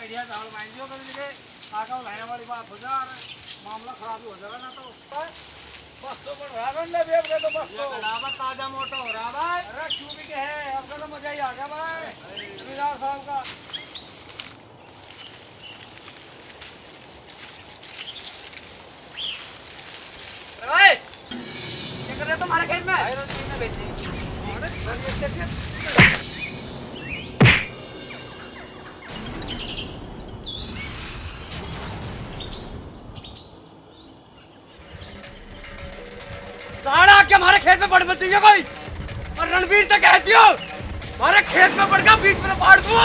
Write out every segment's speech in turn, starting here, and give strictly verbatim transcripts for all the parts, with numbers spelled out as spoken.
Idea चावल मान दियो कभी के आका लाने वाली बात हो जा मामला खराब हो जाएगा ना तो बस तो बढ़ रहा है ना बेब दे तो बस तो बराबर ताजा मोटा हो रहा भाई। अरे क्यों भी के है अब तो मजा ही आ गया भाई जमींदार साहब का। भाई क्या कर रहे हो तुम्हारे खेत में? भाई रोटी में बेचते हैं। साड़ा के हमारे खेत में बढ़ मत दीजिए कोई और रणवीर तक कह दियो हमारे खेत में बढ़ गया बीच में फाड़ दूँ।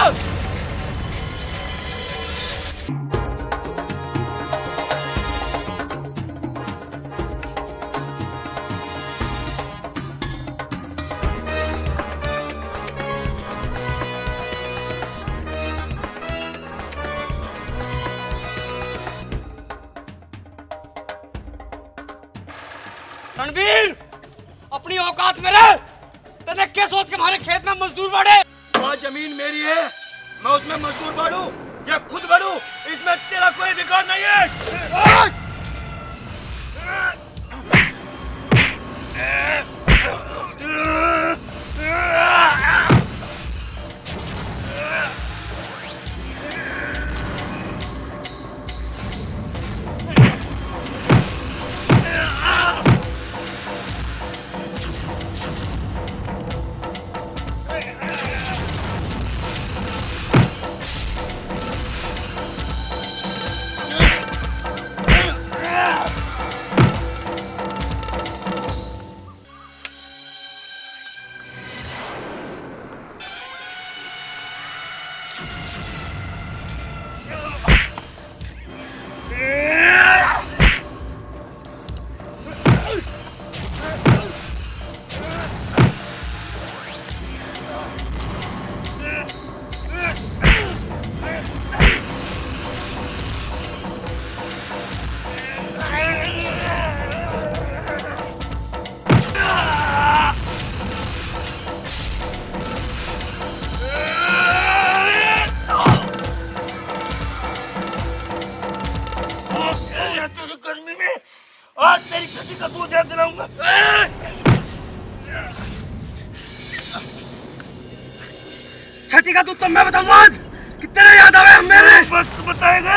रणवीर अपनी औकात में रह। तने क्या सोच के हमारे खेत में मजदूर बढ़े? वहाँ जमीन मेरी है, मैं उसमें मजदूर बढ़ूं या खुद बढ़ूं, इसमें तेरा कोई अधिकार नहीं है। गर्मी में आज तेरी छठी का दूध याद दिलाऊंगा। छठी का दूध तो मैं बताऊंगा आज कितने याद आवे हम मेरे। बस बताएगा।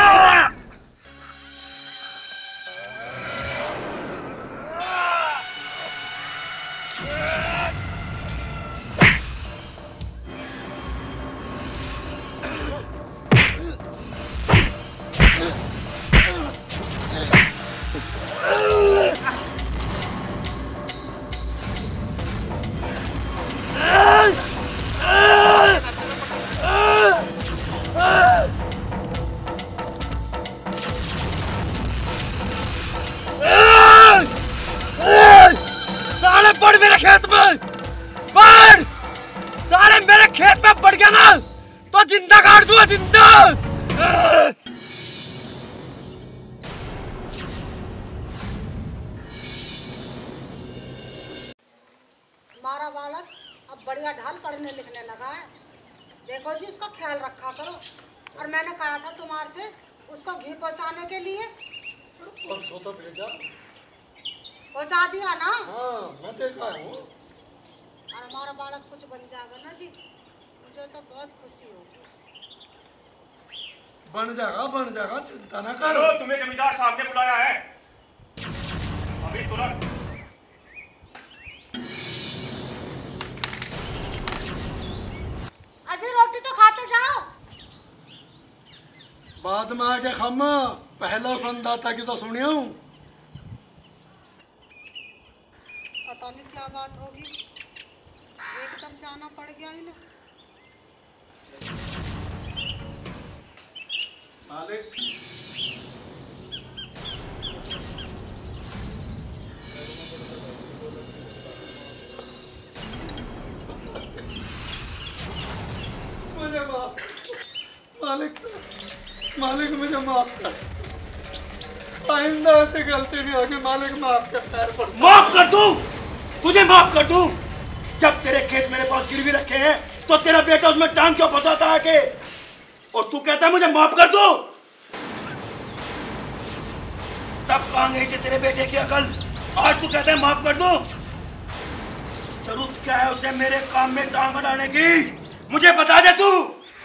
बढ़ मेरे खेत में बढ़ सारे मेरे खेत में बढ़ गया ना तो जिंदा काट दूंगा जिंदा। हमारा बालक अब बढ़िया ढाल पढ़ने लिखने लगा है। देखो जी उसका ख्याल रखा करो। और मैंने कहा था तुम्हारे से उसको घी पहुंचाने के लिए परसों तो भेजा पहुंचा दिया ना। हाँ मैं देखा हूँ। और हमारा बालक कुछ बन जाएगा ना जी मुझे तो बहुत खुशी होगी। बन जाएगा बन जाएगा चिंता ना करो। तो तुम्हें जमींदार साहब ने बुलाया है अभी तुरंत। अजय रोटी तो खाते जाओ। बाद में आके खम्मा पहला संदाता की तो सुनिया हूँ। पता नहीं क्या बात होगी एकदम जाना पड़ गया ही ना। मालिक मुझे माफ मालिक मालिक मुझे माफ कर। आइंदा ऐसी गलती नहीं होगी मालिक। माफ कर पैर पर माफ कर दूं तुझे माफ कर दूं। जब तेरे खेत मेरे पास गिरवी रखे हैं तो तेरा बेटा उसमें टांग क्यों फंसाता है कि और तू कहता है मुझे माफ कर दो। तब कहां गई थी तेरे बेटे की अकल? आज तू कहता है माफ कर दो। जरूरत क्या है उसे मेरे काम में टांग अड़ाने की? मुझे बता दे तू।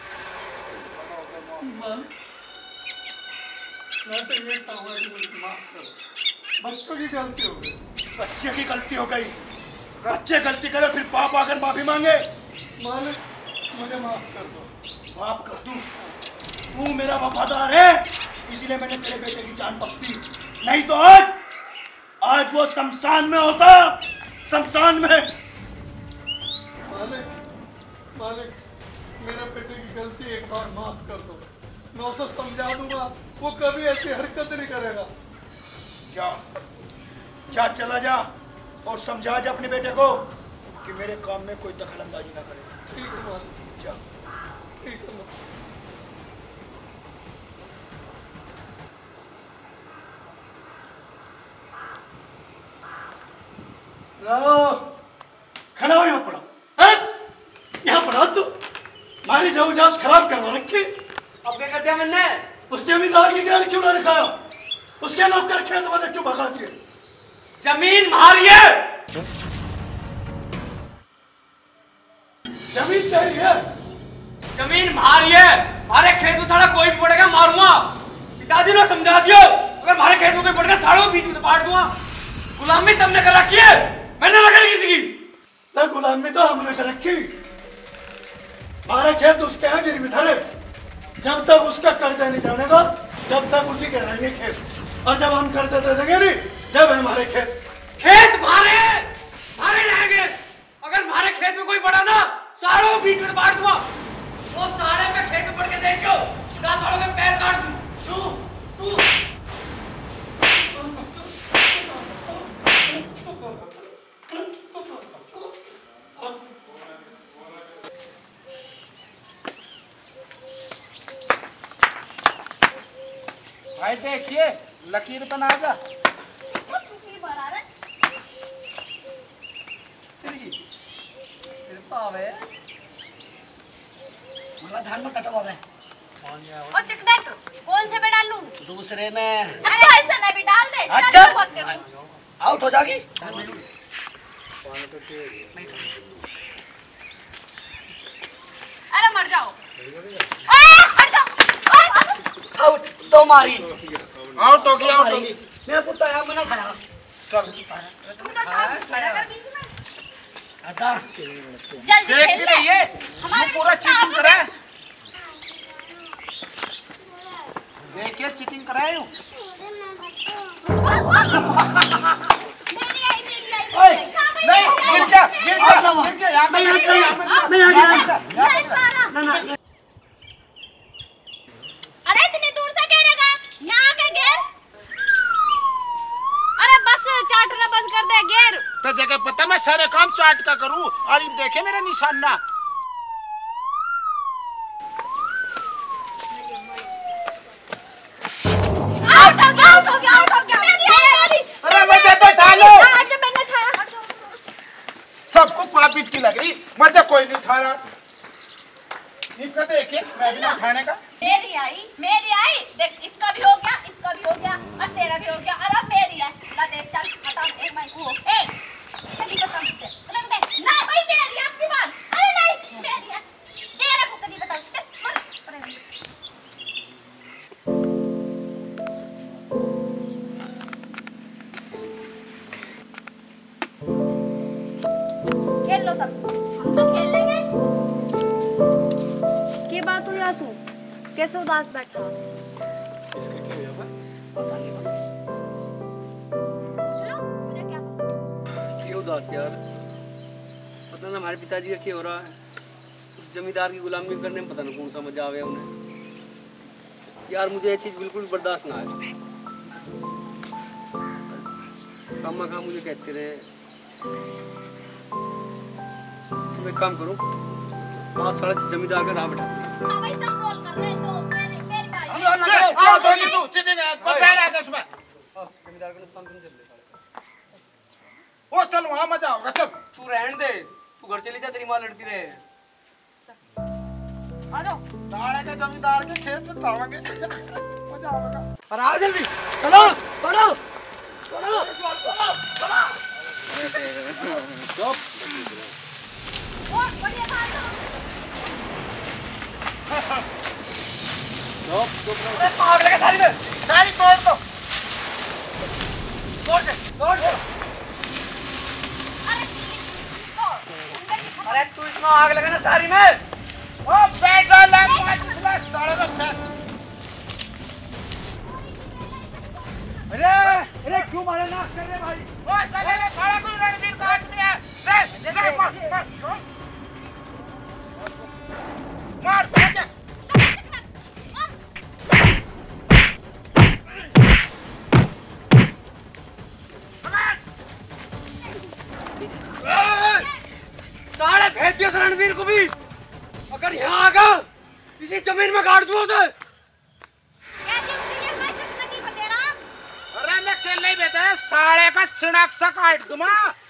मैं तो ये कहूँगा कि मुझे माफ करो, बच्चों की गलती हो गई। बच्चे की गलती हो गई? बच्चे गलती करे फिर बाप आकर माफी मांगे? मालिक मुझे माफ कर दो। माफ कर दूं? तू मेरा वफादार है इसीलिए मैंने तेरे बेटे की जान बख्श दी, नहीं तो आज आज वो शमशान में होता, शमशान में। मालिक मालिक मेरे बेटे की गलती एक बार माफ कर दो, मैं उसे समझा दूंगा, वो कभी ऐसी हरकत नहीं करेगा। जा जा चला जा और समझा जा अपने बेटे को कि मेरे काम में कोई दखल अंदाजी ना करे। ठीक है मालिक, जा। ठीक है मालिक। खड़ा हो यहाँ पड़ा है? यहाँ पड़ा तू हमारी जबरदस्त खराब करवा रखी। अब क्या कर दिया मैंने? उस जमींदार की जान क्यों ना दिखाया? उसके नौकर खेत वाले क्यों भगाती है? जमीन हमारी है। जमीन तेरी है? जमीन हमारी है। हमारे खेत में साड़ा कोई भी पड़ेगा मारूंगा। पिताजी ने समझा दियो, अगर हमारे खेत में कोई पड़ेगा साड़ों बीच में पाट दूंगा। गुलामी तुमने कर रखी है, मैंने लगा किसी की। ना गुलामी तो हमने कर रखी। हमारे खेत उसके हैं गिरवी धरे, जब तक उसका कर्जा नहीं जानेगा जब तक उसी के रहेंगे खेत, और जब हम कर्जा दे देंगे नहीं जब हमारे खेत खेत मारे मारे रहेंगे। अगर हमारे खेत में कोई पड़ा ना साड़ों बीच में बांट दूंगा। वो साड़े पे खेत में पड़ के देखो, ना साड़ों के पैर काट दूं। तू तू भाई देखिए लकीर तो ना जा। धान में कटवा में और चकनाट कौन से में डालूं? दूसरे में। अरे ऐसा ना भी डाल दे। अच्छा आउट हो जाएगी। अरे मर जाओ। अरे हट जाओ। आउट तो मारी। आउट हो गया, आउट हो गई। मेरा कुत्ता है मैंने खाया। चल तू तो ठाक खड़ा कर बीच में। हटा जल्दी देख खेल के ले। लिए ये पूरा चीटिंग करा है। देखिए चीटिंग करा है। मेरी आई मेरी आई। ओए नहीं गिर गया गिर गया गिर गया यहाँ पे मैं यहाँ मैं यहाँ ना ना अरे इतनी दूर से गिरेगा, यहाँ के गिर। अरे बस चाटना बंद कर दे, गिर। तो जगह पता मैं सारे काम चाट का करूँ और ये देखे मेरा निशान ना। आउट हो गया आउट हो गया आउट हो गया। मेरी आई वाली। अरे मुझे तो डालो। आज मैंने खाया। सबको पापीट की लग रही, मजा कोई नहीं उठा रहा। इनका देखिए मैं भी उठाने का। मेरी आई मेरी आई। देख इसका भी हो गया, इसका भी हो गया और तेरा भी हो गया। अरे अब मेरी आई। ला देख चल हटा एक मैं को। ए कभी बता मुझे। अरे बता ना भाई मेरी है आपकी बात। अरे नहीं मेरी है। तेरा को कभी बता। अरे खेल लो तब, हम तो खेल लेंगे। के बात हुई आंसू? कैसे उदास बैठा? पूछ लो मुझे क्या पता। क्यों उदास यार? पता ना हमारे पिताजी का क्या हो रहा है। उस जमींदार की गुलामी करने में पता ना कौन सा मजा आवे उन्हें। यार मुझे ये चीज बिल्कुल बर्दाश्त ना है। बस कामा काम मुझे कहते रहे। तुम एक काम करो, वहाँ सड़क जमींदार का राह बैठा दो। हाँ भाई तुम रोल कर रहे हो तो मेरी मेरी बारी है। आउट हो गई तू, चीटिंग है, पर पैर आ गया उसमें। जमींदार का नुकसान तुम चल रहे। वो चल वहाँ मजा होगा चल। तू रहने दे, तू घर चली जा, तेरी माँ लड़ती रहे। आ जाओ साले के जमींदार के खेत में उठावांगे मजा आएगा। अरे आओ जल्दी चलो चलो चलो चलो चुप बहुत बढ़िया था चुप चुप अरे पागल है सारी में सारी तोड़ दो तोड़ दे तोड़ दे अरे तो अरे तू इसमें आग लगा ना सारी में ओ पेट्रोल है पांच साले में फेंक। अरे अरे क्यों मारे नाक कर रहे भाई ओ साले ने साला कोई रणवीर का हाथ में है ले ले मार मार मार फेंक साले भेज दिया रणवीर को भी अगर यहाँ आगा इसी जमीन में गाड़ दूँ उसे क्या जी उसके लिए मैं चुप नहीं बता रहा। अरे मैं खेल नहीं बेटा साले का सिनाक सा काट दूंगा।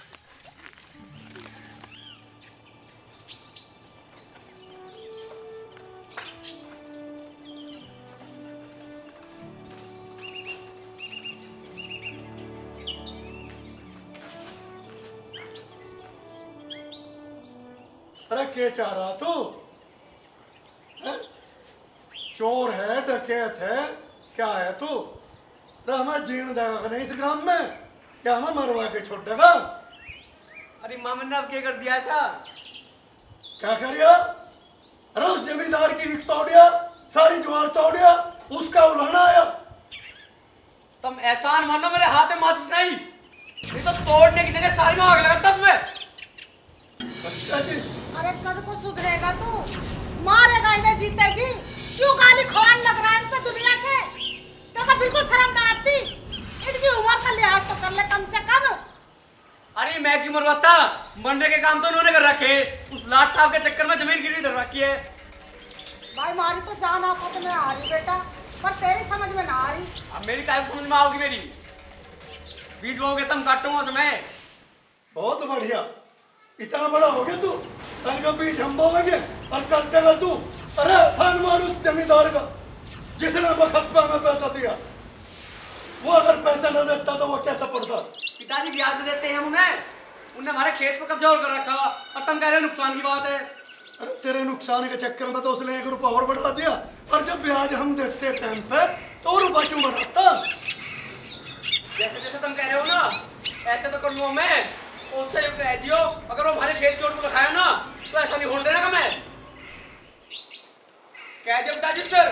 अरे क्या चाह रहा तू? हैं? चोर है डकैत है क्या है तू? तो हमें जीण देगा नहीं इस ग्राम में क्या हमें मरवा के छोड़ देगा? अरे मामन ने अब क्या कर दिया ऐसा क्या करिया? अरे उस जमींदार की विक तोड़िया सारी जुआर तोड़िया उसका उलाना आया। तुम एहसान मानो मेरे हाथ में माचिस नहीं नहीं तो तोड़ने की जगह सारी में आग लगा दस में। अच्छा जी अरे कद को सुधरेगा तू मारेगा इन्हें जीते जी क्यों गाली खोन लग रहा है इन पे दुनिया से तो, तो बिल्कुल शर्म ना आती इनकी उम्र का लिहाज तो कर ले कम से कम। अरे मैं क्यों मरवाता मरने के काम तो उन्होंने कर रखे उस लाट साहब के चक्कर में जमीन गिरवी धर रखी है। भाई मारी तो जान आपको तो मैं आ रही बेटा पर तेरी समझ में ना आ रही। अब मेरी काय समझ में आओगी मेरी बीज बोगे तुम काटूंगा समय। बहुत बढ़िया इतना बड़ा हो गया तू तन का बीच हम बोवेंगे और काटेगा तू। अरे एहसान मान उस जमींदार का जिसने वक्त पे हमें पैसा दिया वो अगर पैसा न देता तो वो कैसा पड़ता? पिताजी ब्याज में देते हैं हम उन्हें उन्हें हमारे खेत पर कब्जा कर रखा और तुम कह रहे हो नुकसान की बात है। अरे तेरे नुकसान के चक्कर में तो उसने एक रुपया और बढ़ा दिया और जब ब्याज हम देते टाइम पे तो रुपया क्यों बढ़ाता? जैसे जैसे तुम कह रहे हो ना ऐसे तो कर लूँ मैं उससे कह दियो अगर वो हमारे खेत की ओर को लगाया ना तो ऐसा नहीं होने देना का मैं कह दियो पिताजी सर।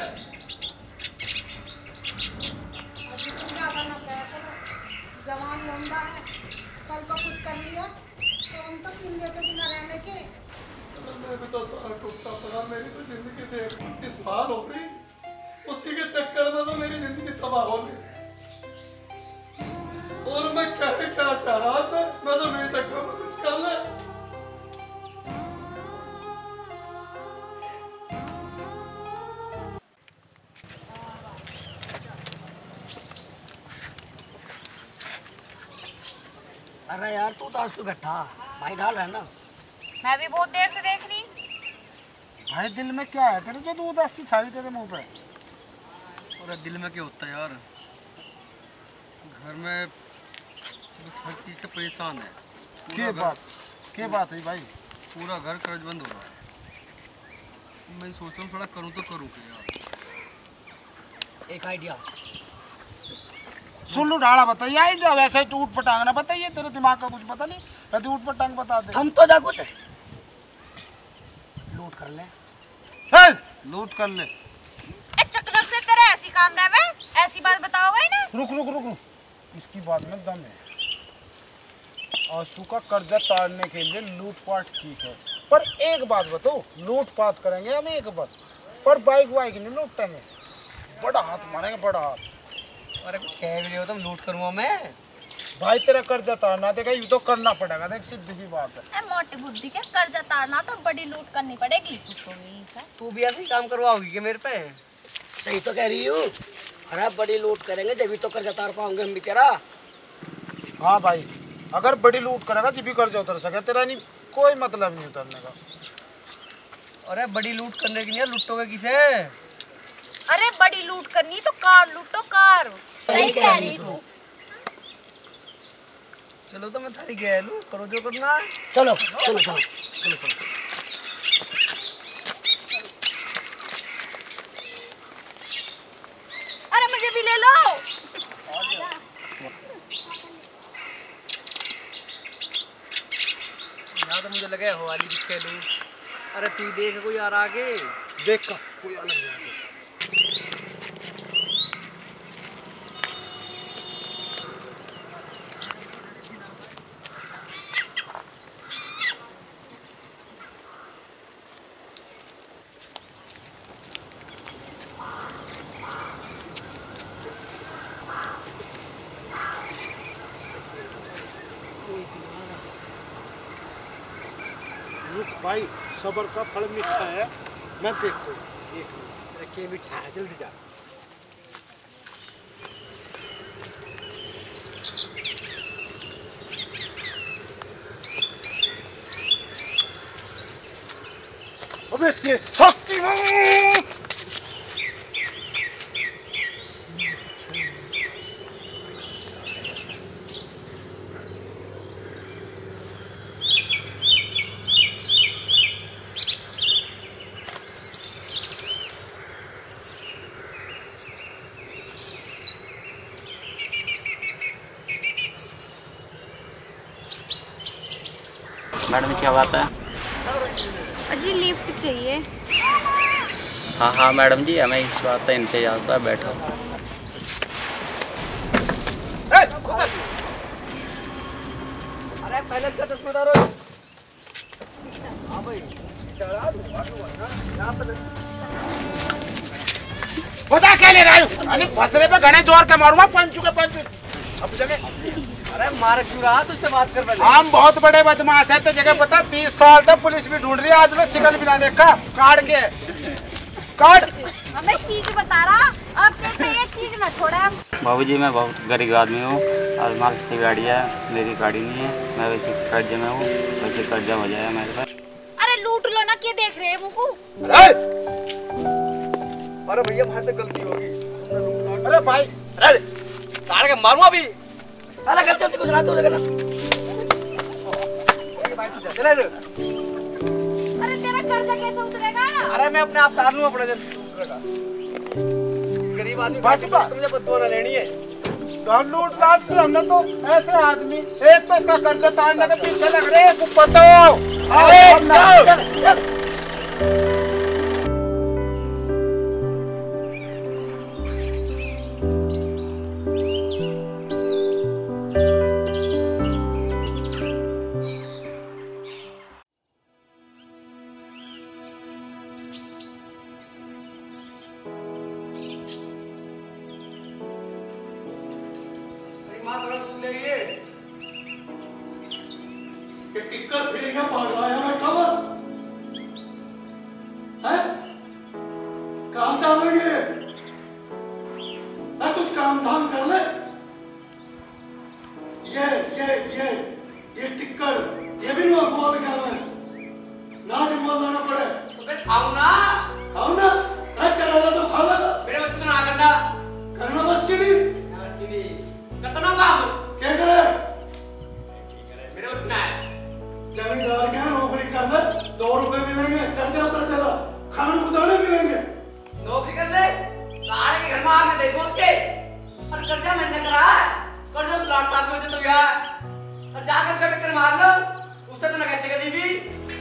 जवान लौंडा है कल को कुछ कर लिया तो हम तो किन के बिना रहने के। मैं भी तो सारा टूटता पड़ा मेरी तो जिंदगी देख इस हाल हो रही उसी के चक्कर में तो मेरी जिंदगी तबाह हो गई और मैं क्या क्या चाह रहा था मैं तो नहीं तक कुछ कर ले। अरे यार तू तो आज तू बैठा भाई ढाल रहा है ना। मैं भी बहुत देर से देख रही। भाई दिल में क्या है तेरे जो तू उदासी छाई तेरे मुंह पे? और दिल में क्या होता है यार घर में बस हर चीज़ से परेशान है। क्या बात क्या बात है भाई? पूरा घर कर्जबंद हो रहा है। मैं सोच रहा हूँ थोड़ा करूँ तो करूँ क्या यार। एक आइडिया सुन लो ढाला बताइए आइडिया वैसे टूट पटांग ना बताइए तेरे दिमाग का कुछ पता नहीं यदि उठ पटांग बता दे। हम तो जा कुछ लूट कर ले है लूट कर ले। चक्कर से तेरे ऐसी काम रहा है ऐसी बात बताओ भाई ना। रुक रुक रुक रुक इसकी बात में दम है। आंसू का कर्जा ताड़ने के लिए लूटपाट ठीक है पर एक बात बताओ लूटपाट करेंगे हम एक बार पर बाइक वाइक नहीं लूटेंगे बड़ा हाथ मारेंगे बड़ा हाथ। अरे कुछ कह भी नहीं हो तुम लूट करूँगा मैं भाई तेरा कर्जा ताड़ना देगा ये तो करना पड़ेगा देख सीधी सी बात है। मोटी बुद्धि के कर्जा ताड़ना तो बड़ी लूट करनी पड़ेगी। तू भी ऐसे ही काम करवाओगी क्या मेरे पे? सही तो कह रही हूँ। अरे बड़ी लूट करेंगे जब भी तो कर्जा तार पाओगे हम भी तेरा। हाँ भाई अगर बड़ी लूट करेगा जब भी कर्जा उतर सके तेरा नहीं कोई मतलब नहीं उतरने का। अरे बड़ी लूट करने की नहीं है, लूटोगे किसे? अरे बड़ी लूट करनी तो कार लूटो कार। सही कह रही तू। चलो तो मैं थारी गया लू, करो जो करना है। चलो चलो चलो चलो चलो। अरे मुझे भी ले लो। यहाँ तो मुझे लगे हो वाली दिखे लू। अरे तू देख कोई आ रहा आगे। देख का कोई अलग नहीं। भाई सबर का फल मीठा है। मैं देखता हूँ एक रखे मीठा है, जल्दी जा। अबे शक्तिमान मैडम क्या बात है? अजी लिफ्ट चाहिए। हाँ हाँ मैडम जी, हमें इस बात का इंतजार था, बैठो। अरे पहले इसका चश्मेदार हो। हाँ भाई बता क्या ले रहा है? अरे फसले पे घने जोर के मारूंगा, पंचू के पंचू। अब जगह अरे मार क्यों रहा? तुझसे बात कर पहले। हम बहुत बड़े बदमाश है तो जगह पता, तीस साल तक पुलिस भी ढूंढ रही है, आज में सिगल भी ना देखा। काट के काट हमें चीज बता रहा, अब कहते ये चीज ना छोड़ा। बाबूजी मैं बहुत गरीब आदमी हूँ और मालिक की गाड़ी है, मेरी गाड़ी नहीं है। मैं वैसे कर्जे में हूँ, वैसे कर्जा हो जाएगा मेरे पास। अरे लूट लो ना, क्या देख रहे हैं मुकू? अरे भैया भाई से गलती होगी। अरे भाई अरे साड़ के मारूंगा अभी। अरे गलती से कुछ ना तो लेना। चले रे। अरे तेरा कर्जा कैसे उतरेगा? अरे मैं अपने आप तार लूंगा अपने जैसे उतरेगा। इस गरीब आदमी बस बा मुझे बदुआ ना लेनी है। तो लूट लाट की हमने तो ऐसे आदमी, एक तो इसका कर्जा तारने के पीछे लग रहे हैं, कुछ बताओ। ये टिक्कर फ्री का पड़ रहा है हमें खबर है? कहां से आवेंगे? मैं कुछ काम धाम कर ले। ये ये ये ये टिक्कर ये भी लोग बोल के हमें नाच बोल लाना पड़े तो फिर खाऊं ना खाऊं ना मैं चला तो खा लेगा। मेरे बस ना करना करना बस की भी बस की भी करता ना काम क्या करे? मेरे बस ना है। जमींदार के नौकरी कर ले, दो रुपए मिलेंगे, कर्जा उतर जाएगा, खाने को दाने मिलेंगे। नौकरी कर ले, साले के घर में आग दे दो उसके। और कर्जा मैंने करा है, कर्जा उस लाट साहब में से तो यार। और जाकर उसका टक्कर मार लो, उससे तो ना कहते कभी भी।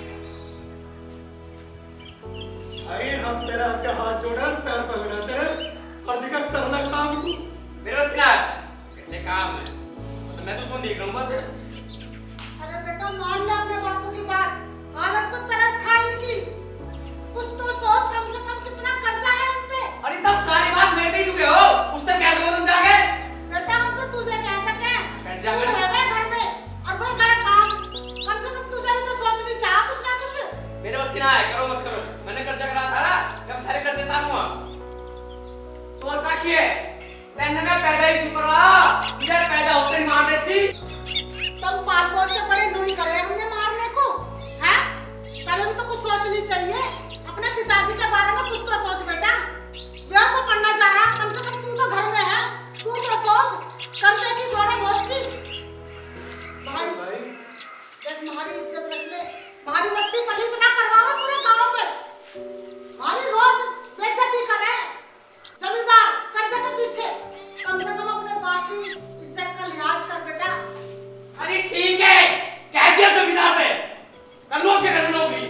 भाई हम तेरा के हाथ जोड़े, पैर पकड़ा तेरे, और दिखा कर ले काम को। मेरे उसका कितने काम है, तो मैं तो उसको देख रहा हूँ बस। अरे बेटा मान ले अपने बापू की बात, हालत को तरस खा इनकी। कुछ तो सोच, कम से कम कितना कर्जा है इन पे। अरे तब सारी बात मेरे ही चुके हो, उससे कैसे हो तुम जाके? बेटा हम तो तुझे कह सके, कर्जा तू कर। रहे घर में और कोई करे काम, कम से कम तुझे भी तो सोचनी चाहिए कुछ ना कुछ। मेरे बस की ना है, करो मत करो। मैंने कर्जा करा था ना, जब सारे कर्जे तारूंगा। सोच रखिए, मैंने मैं पैदा ही क्यों करा? मुझे पैदा होते ही मार देती। तुम पाल पोस के बड़े नूही करे हमने मारने को, हैं? पहले भी तो कुछ सोचनी चाहिए। अपने पिताजी के बारे में कुछ तो सोच बेटा। वे तो पढ़ना चाह रहा, कम से कम तू तो घर में है, तू तो सोच कर्जे की थोड़ा बहुत की। भाई देख हमारी इज्जत रख ले, हमारी मट्टी पलीत ना करवाओ पूरे गांव में, हमारी रोज बेइज्जती करे। जमींदार कर्जे के पीछे, कम से कम अपने बाप की इज्जत का लिहाज कर बेटा। अरे ठीक है, कह दिया जमींदार ने, कर लो क्या करना होगी।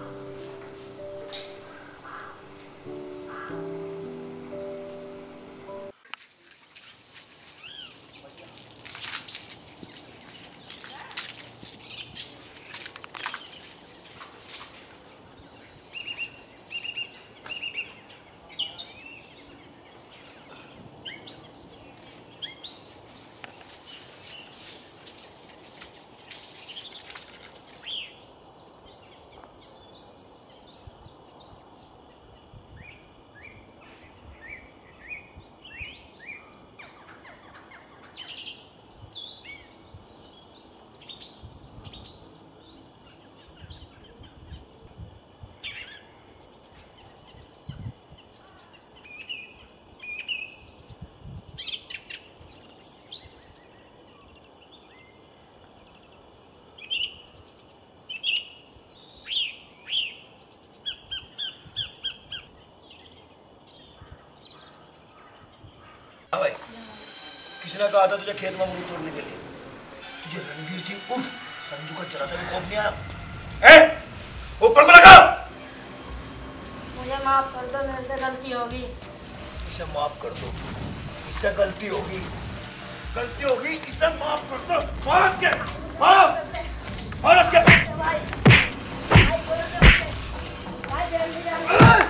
भाई किसी ने कहा था तुझे खेत में अमरूद तोड़ने के लिए, तुझे रणवीर सिंह उर्फ संजू का जरा सा भी खौफ नहीं आया? हैं? ऊपर को लगा। मुझे माफ कर दो, मेरे से गलती होगी। इसे माफ कर दो, इससे गलती होगी, गलती होगी, इसे माफ कर दो। मारो इसके, मारो, मारो इसके। भाई, भाई बोलो तो भाई जल्दी जाओ।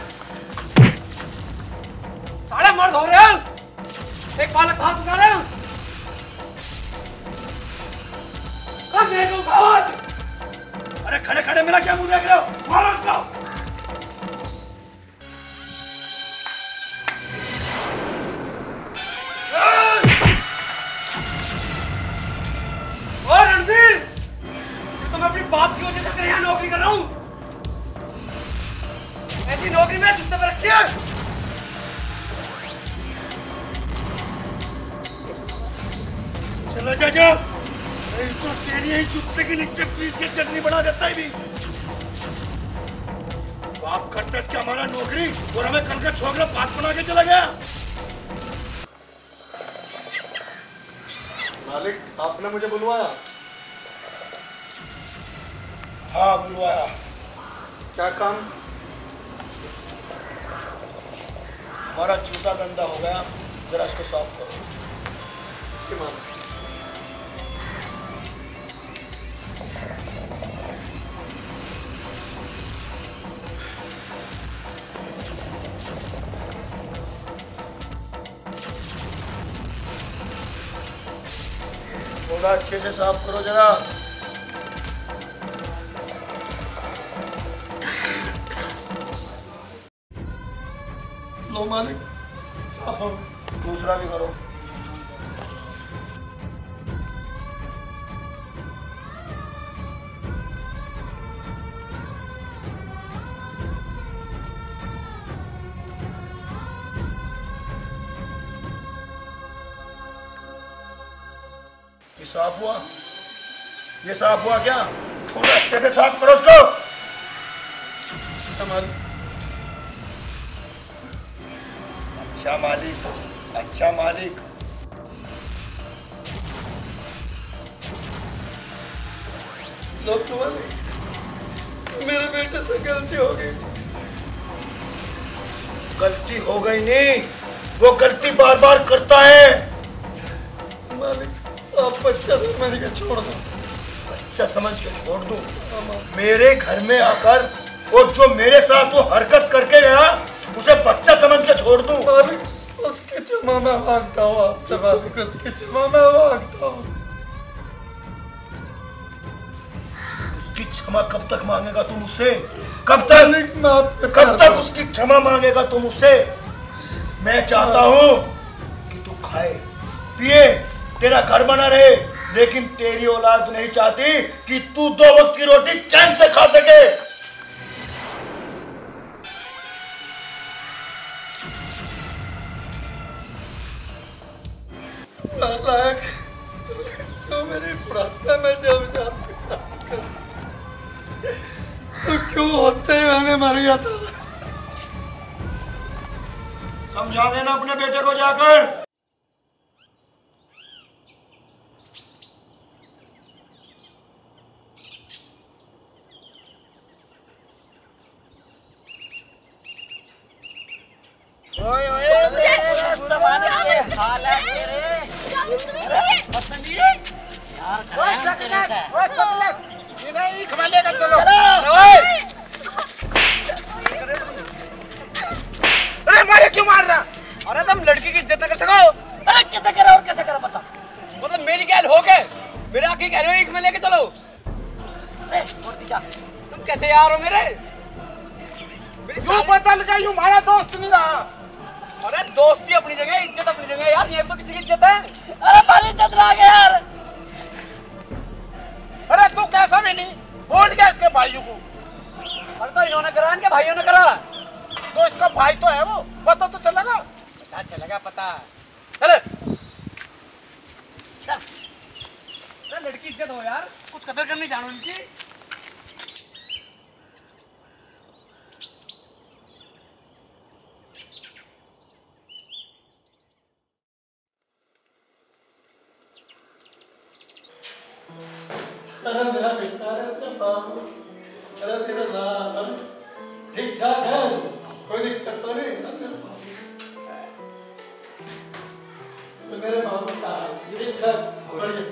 साले मर्द हो रहे हो, एक बालक हाथ उठा रहे हो। मेरे को उठाओ। अरे खड़े खड़े मेरा क्या मुंह देख रहे हो? मारो इसको। और रणवीर, तो मैं अपनी बाप की वजह से तेरे यहाँ नौकरी कर रहा हूँ। ऐसी नौकरी में जुत्ते पर रखी है। चलो जा जा, तो तेरी ही जूते के नीचे पीस के चटनी बना देता है भी। बाप करता है इसका हमारा नौकरी और हमें कल का छोकरा बात बना के चला गया। मालिक, आपने मुझे बुलवाया? हाँ बुलवाया। क्या काम? हमारा जूता गंदा हो गया, जरा इसको साफ करो। इसके मालिक थोड़ा अच्छे से साफ करो जरा। लो मालिक, साफ हो। दूसरा भी करो। ये साफ हुआ? ये साफ हुआ क्या? थोड़ा अच्छे से साफ करो उसको। अच्छा मालिक, अच्छा मालिक। डॉक्टर मालिक, मेरे बेटे से गलती हो गई। गलती हो गई नहीं, वो गलती बार बार करता है। मालिक, आप बच्चा समझ के छोड़ दो। बच्चा समझ के छोड़ दूं? मेरे घर में आकर और जो मेरे साथ वो हरकत करके गया, उसे बच्चा समझ के छोड़ दूं? मालिक, उसकी क्षमा मैं मांगता हूँ आपसे। मालिक, उसकी क्षमा मैं मांगता हूँ। उसकी क्षमा कब तक मांगेगा तू मुझसे? कब तक? कब तक उसकी क्षमा मांगेगा तू मुझसे? मैं चाहता हूँ कि तू खाए पिए, तेरा घर बना रहे, लेकिन तेरी औलाद नहीं चाहती कि तू दो वक्त की रोटी चैन से खा सके। नालायक, तो मेरी प्रार्थना में जब जाते तो क्यों होते ही मैंने मर गया था। समझा देना अपने बेटे को जाकर। ओए ओए पूरा पानी के हाल है तेरे। बदतमीज यार कराम तेरे से। ओए चल ये नहीं खवाले का चलो। ओए अरे मारे क्यों मार रहा? अरे तुम लड़की की इज्जत कर सको। अरे कैसे करो और कैसे करो बता। मतलब मेरी क्या हो गए? मेरा आके कह रहे हो एक में लेके चलो। अरे छोड़ दी जा। तुम कैसे यार हो मेरे? यूं बदल का यूं हमारा दोस्त नहीं रहा। अरे दोस्ती अपनी जगह, इज्जत अपनी जगह यार। ये तो किसी की इज्जत है। अरे हमारी इज्जत ना गया यार। अरे तू कैसा भी नहीं बोल गया इसके भाइयों को। अरे तो इन्होंने करा, इनके भाइयों ने करा। तो इसका भाई तो है वो, पता तो चलेगा। पता चलेगा पता। अरे अरे लड़की इज्जत हो यार, कुछ कदर करनी जानो इनकी। अरे मेरा बेटा, अरे तेरा बाबू, अरे तेरा लाल, ठीक ठाक है, कोई दिक्कत तो नहीं है मेरे बाबू। तो मेरे बाबू का ठीक ठाक बढ़िया।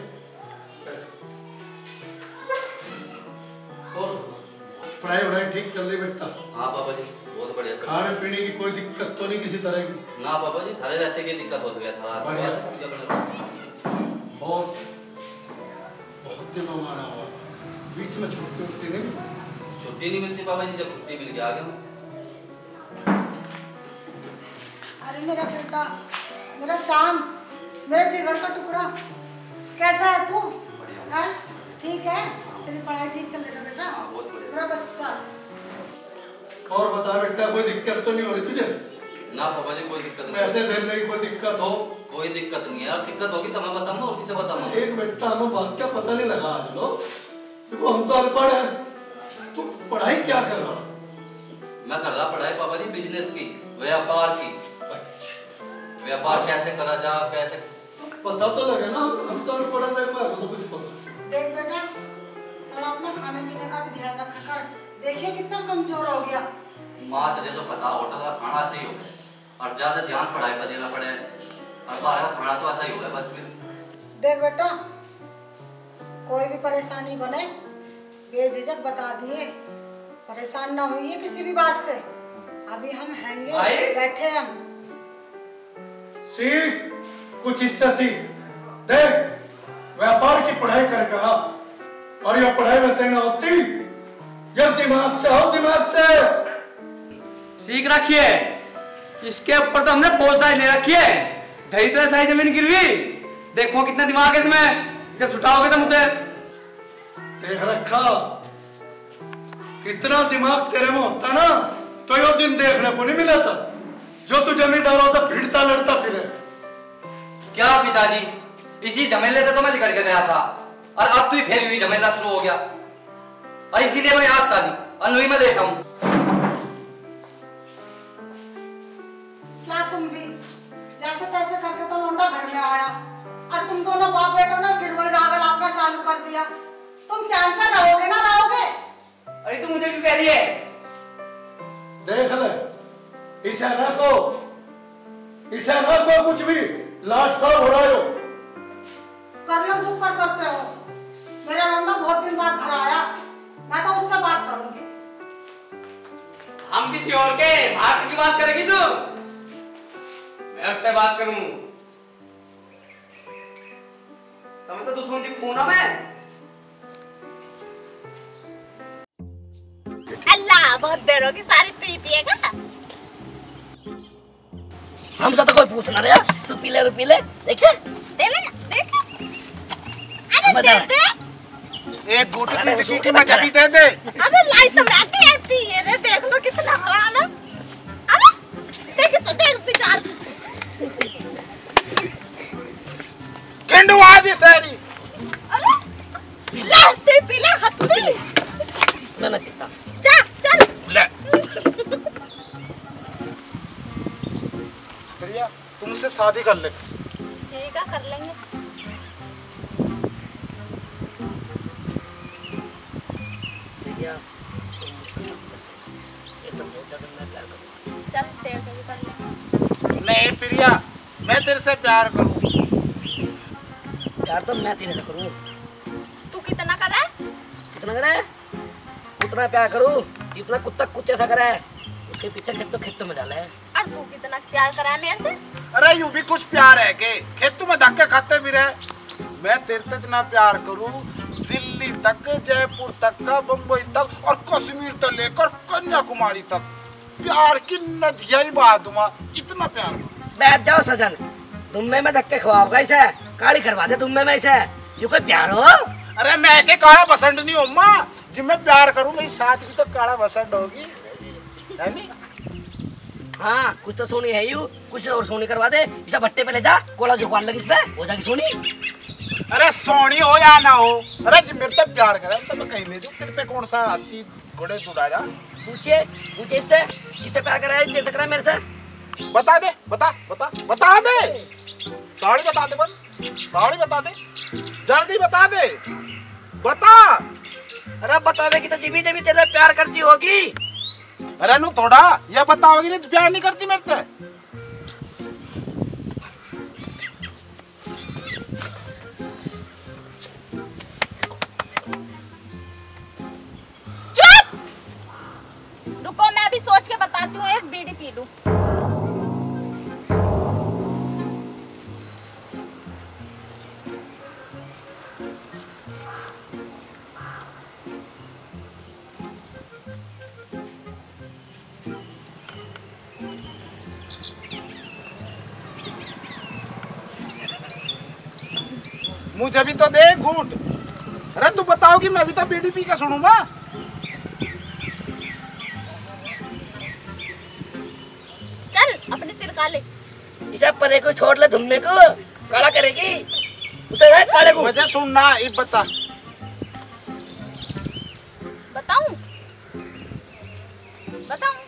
और पढ़ाई वढ़ाई ठीक चल रही बेटा? हाँ पापा जी बहुत बढ़िया। खाने पीने की कोई दिक्कत तो नहीं किसी तरह की? ना पापा जी थाले रहते की दिक्कत हो गया था। बढ़िया। बहुत बहुत दिनों में आना हुआ, बीच में छुट्टी उट्टी नहीं? छुट्टी नहीं मिलती पापा जी, जब छुट्टी मिल गया आ गया। अरे मेरा बेटा, मेरा चांद, मेरे जिगर का टुकड़ा, कैसा है तू? हैं? ठीक है? तेरी पढ़ाई ठीक चल रही है बेटा? मेरा बच्चा। और बता बेटा, कोई दिक्कत तो नहीं हो रही तुझे? ना पापा जी कोई दिक्कत नहीं। पैसे देने की कोई दिक्कत हो? कोई दिक्कत नहीं है यार। दिक्कत होगी तो मैं बताऊंगा और किसे बताऊंगा। एक बेटा हमें बात का पता नहीं लगा आज लो। देखो हम तो अनपढ़ हैं, तू पढ़ाई क्या कर रहा? मैं कर रहा पढ़ाई पापा जी बिजनेस की, व्यापार की। व्यापार कैसे करा जा, कैसे पता तो लगे ना, हम तो अनपढ़ हैं, देखो तो कुछ पता। देख बेटा, थोड़ा अपना खाने पीने का भी ध्यान रखा कर। देखिए कितना कमजोर हो गया। माँ तुझे तो पता होटल का खाना सही हो गया और ज्यादा ध्यान पढ़ाई पर देना पड़े और बाहर का खाना तो ऐसा ही हो गया बस। फिर देख बेटा, कोई भी परेशानी बने बेझिझक बता दिए, परेशान ना होइए किसी भी बात से। अभी हम हैंगे बैठे हम। सीख कुछ इससे सीख। देख व्यापार की पढ़ाई कर कहा और ये पढ़ाई वैसे ना होती, ये दिमाग से हो, दिमाग से सीख रखिए। इसके ऊपर तो हमने फौजदारी ले रखी है। धरी तो ऐसा ही जमीन गिरवी। देखो कितना दिमाग है इसमें, जब छुटाओगे तो मुझे। देख रखा, इतना दिमाग तेरे में होता ना तो यो दिन देखने को नहीं मिला था जो तू जमींदारों से भिड़ता लड़ता फिरे। क्या पिताजी, इसी झमेले से तो मैं निकल के गया था और अब तू फिर यही झमेला शुरू हो गया और इसीलिए मैं याद था नहीं और में देखा हूँ। क्या तुम भी जैसे तैसे करके तो लौंडा घर में आया और तुम दोनों बाप बेटों ने फिर वही रागल आपका चालू कर दिया। तुम चैन से रहोगे ना रहोगे? अरे तू मुझे क्यों कह रही है? देख ले, इसे ना को इसे ना को कुछ भी लाट सा हो रहा हो। कर लो जो कर करते हो। मेरा लौंडा बहुत दिन बाद घर आया, मैं तो उससे बात करूंगी। हम किसी और के भाग की बात करेगी तू? मैं उससे बात करूं? तुम्हें तो दुश्मन दिखूं ना मैं। अल्लाह बहुत देर होगी, सारी तू ही पिएगा। हमसे तो कोई पूछ ना रहा, तू पी ले, पी ले। देखे दे ना, देख। अरे दे दे। एक घूंट पी के मजा भी दे दे। अरे लाई तो मैं भी पी रे, देख लो कितना हराम है। अरे देख तो देख बेचारा। शहरी। अरे ले ते पीला हत्ती मैं ना पीता। जा चल ले प्रिया तुमसे शादी कर ले। ठीक है कर लेंगे। चल तेरे से भी कर लेंगे। नहीं प्रिया मैं तेरे से प्यार करूं। प्यार तो मैं तेरे से करूं। तू कितना कर रहा है? कितना करे? उतना प्यार करूं जितना कुत्ता कुत्ते से करे। उसके पीछे खेत तो खेतों में डाला है। और तू कितना प्यार करा है मेरे से? अरे यूं भी कुछ प्यार है के खेतों में धक्के खाते भी रहे। मैं तेरे से इतना प्यार करूं दिल्ली तक जयपुर तक का बम्बई तक और कश्मीर तक लेकर कन्याकुमारी तक प्यार की नदियां ही बहा दूंगा। इतना प्यार। बैठ जाओ सजन। दुम्मे में धक्के खवाओगा इसे। काली करवा दे दुम्मे में इसे। ये कोई प्यार हो? अरे मैं के काला बसंड नहीं हूँ माँ। जब मैं प्यार करूँ मेरी साथ भी तो काला बसंड होगी है नहीं? हाँ कुछ तो सोनी है यू। कुछ और सोनी करवा दे। इसे भट्टे पे ले जा। कोला जुकान लगी इस पे हो जाएगी सोनी। अरे सोनी हो या ना हो। अरे जब मेरे से प्यार करे तो मैं कहीं ले जाऊँ। तेरे पे कौन सा हाथी घोड़े चुड़ा जा। पूछे पूछे इससे किससे प्यार करा है? तेरे से करा है मेरे से? बता दे बता बता बता दे। ताड़ी बता दे बस। ताड़ी बता दे जल्दी बता दे बता। अरे बतावे की तो जीवी देवी तेरे से प्यार करती होगी। अरे नू थोड़ा ये बताओगी नहीं तो प्यार नहीं करती मेरे से। चुप रुको मैं अभी सोच के बताती हूँ। एक बीड़ी पी लूं। मुझे भी तो दे घूंट। अरे तू बताओगी मैं भी तो बीड़ी पी के सुनूंगा। चल अपने सिर काले। इसे परे को छोड़ ले धुम्मे को। काला करेगी उसे है काले को। मुझे सुनना एक बता। बताऊं बताऊं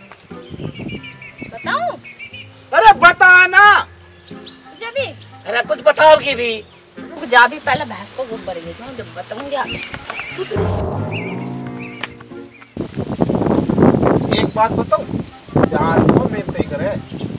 बताऊं? अरे बताना। तुझे भी? अरे कुछ बताओगी भी। रुक जा भी पहले भैंस को गुब्बर ये क्यों जब बताऊंगी आगे। एक बात बताऊं यहाँ से वो मेरे पे ही करे।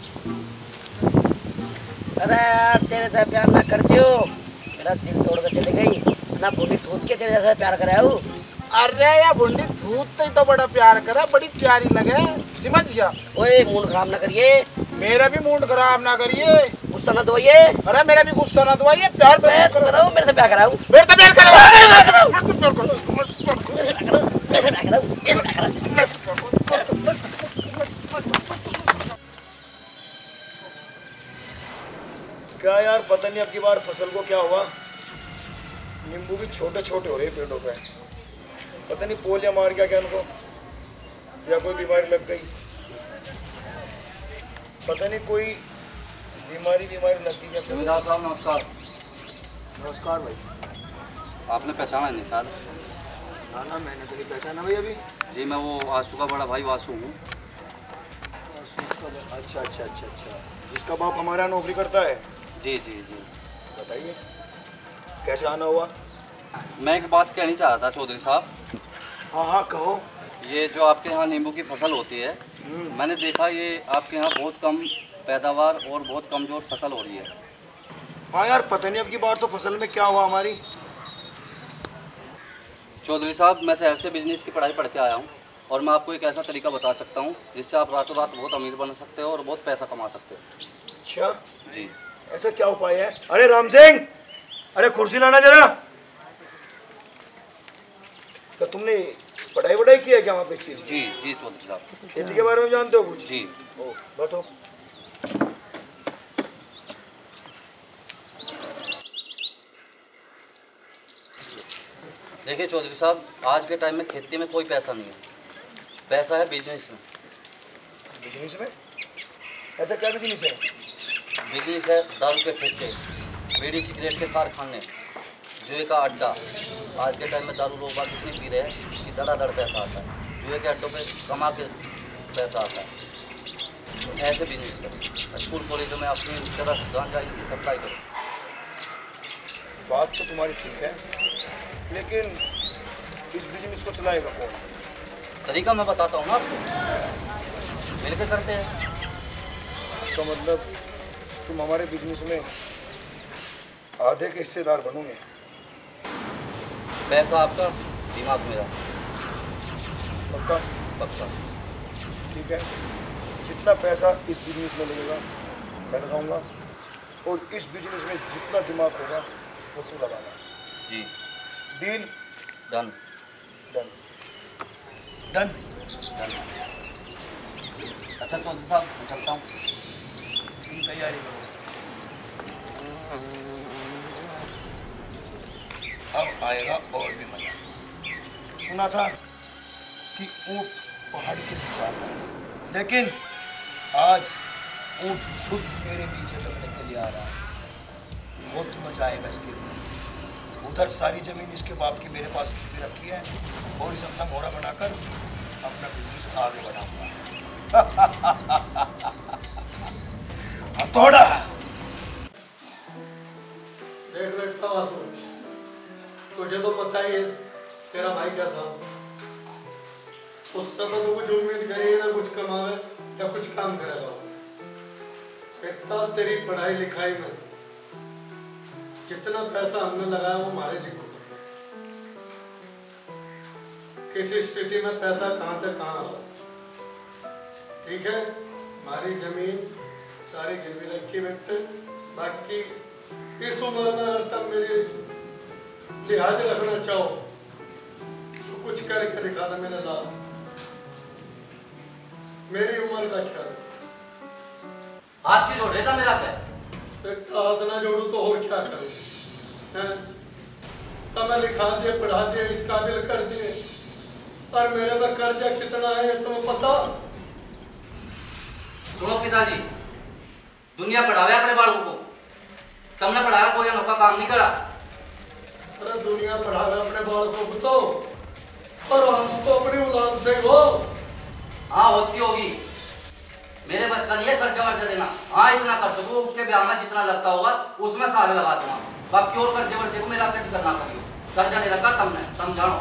अरे यार तेरे से प्यार ना करती हो। मेरा दिल तोड़ कर चली गई ना। भूली थूत के तेरे से प्यार कराया हूँ। अरे यार बुंडी धूत तो बड़ा प्यार करा। बड़ी प्यारी लगे समझ गया। ओए मूड खराब ना करिए। मेरा भी मूड खराब ना करिए। गुस्सा ना दवाइए। अरे मेरा भी गुस्सा ना दवाइए। प्यार मैं तो कर रहा हूँ। मेरे से प्यार कराऊँ। मेरे से प्यार करो। क्या यार पता नहीं अब की बार फसल को क्या हुआ। नींबू भी छोटे छोटे हो रहे हैं पेड़ों पे। पता नहीं पोलिया मार गया क्या उनको या कोई बीमारी लग गई। पता नहीं कोई बीमारी बीमारी लग गई। जमींदार साहब नमस्कार। नमस्कार भाई। आपने पहचाना नहीं शायद? ना ना मैंने तो नहीं पहचाना भाई अभी। जी मैं वो आशू का बड़ा भाई वासु हूँ। अच्छा अच्छा अच्छा अच्छा जिसका बाप हमारा नौकरी करता है। जी जी जी बताइए कैसे आना हुआ। मैं एक बात कहनी चाह रहा था चौधरी साहब। हाँ हाँ कहो। ये जो आपके यहाँ नींबू की फसल होती है मैंने देखा ये आपके यहाँ बहुत कम पैदावार और बहुत कमज़ोर फसल हो रही है। हाँ यार पता नहीं अब की बार तो फसल में क्या हुआ हमारी। चौधरी साहब मैं शहर से बिजनेस की पढ़ाई पढ़ के आया हूँ और मैं आपको एक ऐसा तरीका बता सकता हूँ जिससे आप रातों रात बहुत अमीर बन सकते हो और बहुत पैसा कमा सकते हो। अच्छा जी ऐसा क्या उपाय है? अरे राम सिंह अरे कुर्सी लाना जरा। तो तुमने पढ़ाई वढ़ाई की है क्या वहाँ पे इस चीज़? जी जी चौधरी साहब। खेती के बारे में जानते हो कुछ? जी। ओ बैठो। देखिए चौधरी साहब आज के टाइम में खेती में कोई पैसा नहीं है। पैसा है बिजनेस में। बिजनेस में? ऐसा क्या बिजनेस है? बिजनेस है दारू के ठेके। बीड़ी सिगरेट के कारखाने, जुए का अड्डा। आज के टाइम में दारू लोग बात इतनी पी रहे हैं कि धड़ाधड़ पैसा आता है। जुए के अड्डों पे कमा के पैसा आता है। तो ऐसे बिजनेस करो। स्कूल कॉलेजों में अपनी तरह गांजा की सप्लाई करो। बात तो तुम्हारी ठीक है, लेकिन इस बिजनेस को चलाएगा कौन? तरीका मैं बताता हूँ ना आपको, मिलकर करते हैं। इसका मतलब तुम हमारे बिजनेस में आधे के हिस्सेदार बनोगे। पैसा आपका, दिमाग मेरा। पक्का? पक्का। ठीक है, जितना पैसा इस बिजनेस में लगेगा मैं लगाऊंगा, और इस बिजनेस में जितना दिमाग होगा वो तू लगाना। जी। Deal? Done. Done. Done. Done. अच्छा तो साहब करता हूँ। तैयारी करो। अब आएगा और भी मजा। सुना था कि ऊंट पहाड़ी के नीचे आता है, लेकिन आज ऊंट खुद मेरे नीचे दबने के लिए आ रहा है। बहुत मजा आएगा इसके लिए। उधर सारी जमीन इसके बाप की मेरे पास गिरवी रखी है, और इसे अपना घोड़ा बनाकर अपना बिजनेस आगे बढ़ाऊंगा। हथौड़ा। देख बेटा वासु, तुझे तो पता ही है तेरा भाई कैसा। उससे तो तू कुछ उम्मीद करी ना कुछ कमावे या कुछ काम करेगा। बेटा तेरी पढ़ाई लिखाई में जितना पैसा हमने लगाया वो हमारे जी को, किसी स्थिति में पैसा कहाँ से कहाँ आ रहा। ठीक है, हमारी जमीन सारी गिरवी रखी बेटे। बाकी इस उम्र में अगर तब मेरी लिहाज रखना चाहो तो कुछ करके दिखा दे मेरे लाल। मेरी उम्र का ख्याल। हाथ की जोड़ देता मेरा क्या? बेटा हाथ ना जोड़ू तो और क्या करूं? हैं? तब मैं लिखा दिए, पढ़ा दिए, इस काबिल कर दिए, और मेरे पे कर्जा कितना है ये तुम्हें पता? सुनो पिताजी, दुनिया पढ़ावे अपने बालकों को, तुमने पढ़ाया कोई अनोखा काम नहीं करा। अरे दुनिया पढ़ावे अपने बालकों को तो, और आंस तो अपनी औलाद से हो। हाँ होती होगी, मेरे बस का नहीं है कर्जा वर्जा देना। हाँ इतना कर सकूँ, उसके ब्याह में जितना लगता होगा उसमें सारे लगा दूंगा। बाकी और कर्जे वर्जे को मेरा कुछ करना पड़ेगा। कर्जा नहीं रखा तुमने, समझाओ।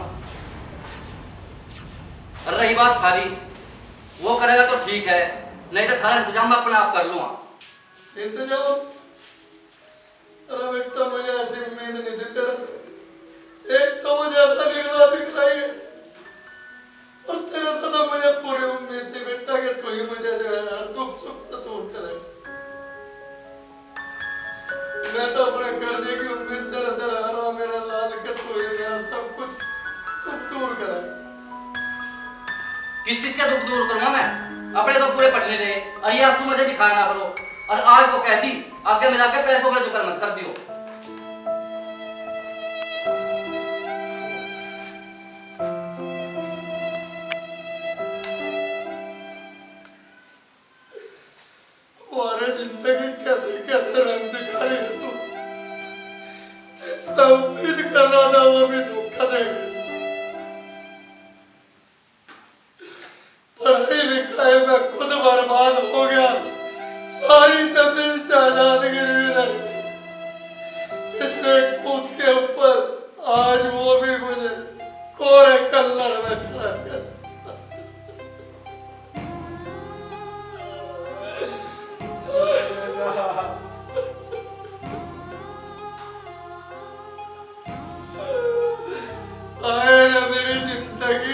रही बात थारी, वो करेगा तो ठीक है, नहीं तो थारा इंतजाम मैं अपने आप कर लूंगा। इंतजाम? अरे बेटा मुझे ऐसी उम्मीद नहीं थी तेरे से। एक तो मुझे ऐसा निकला दिखलाई है, और तेरे से तो मुझे पूरी उम्मीद थी बेटा कि तू ही मुझे जो है यार दुख सुख से दूर करेगा। मैं तो अपने कर्जे की उम्मीद तेरे से रह रहा, मेरा लाल के तू ही मेरा सब कुछ दुख दूर करे। किस किस का दुख दूर करूंगा मैं? अपने तो पूरे पटने रहे, और ये आंसू मुझे दिखाया ना करो। और आज तो कहती आगे मिला के पैसों का जुकर मत कर दियो। हमारे जिंदगी कैसे कैसे रंग दिखा रही है तू। जिसका उम्मीद कर रहा था वो भी धोखा दे गई। पढ़ाई लिखाई में खुद बर्बाद हो गया, सारी जमीन जायदाद गिरवी रख दी। इस एक पूत के ऊपर आज वो भी मुझे कोरे कल्लर में खड़ा कर। आए ना मेरी जिंदगी।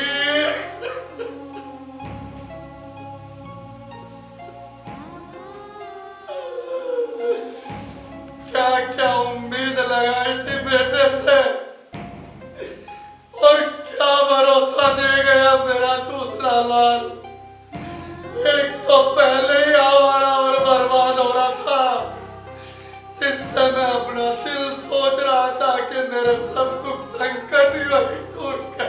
क्या क्या उम्मीद लगाई थी बेटे से, और क्या भरोसा दे गया मेरा दूसरा लाल। एक तो पहले ही आवारा और बर्बाद हो रहा था, जिससे मैं अपना दिल सोच रहा था कि मेरे सब दुख संकट ही वही दूर कर।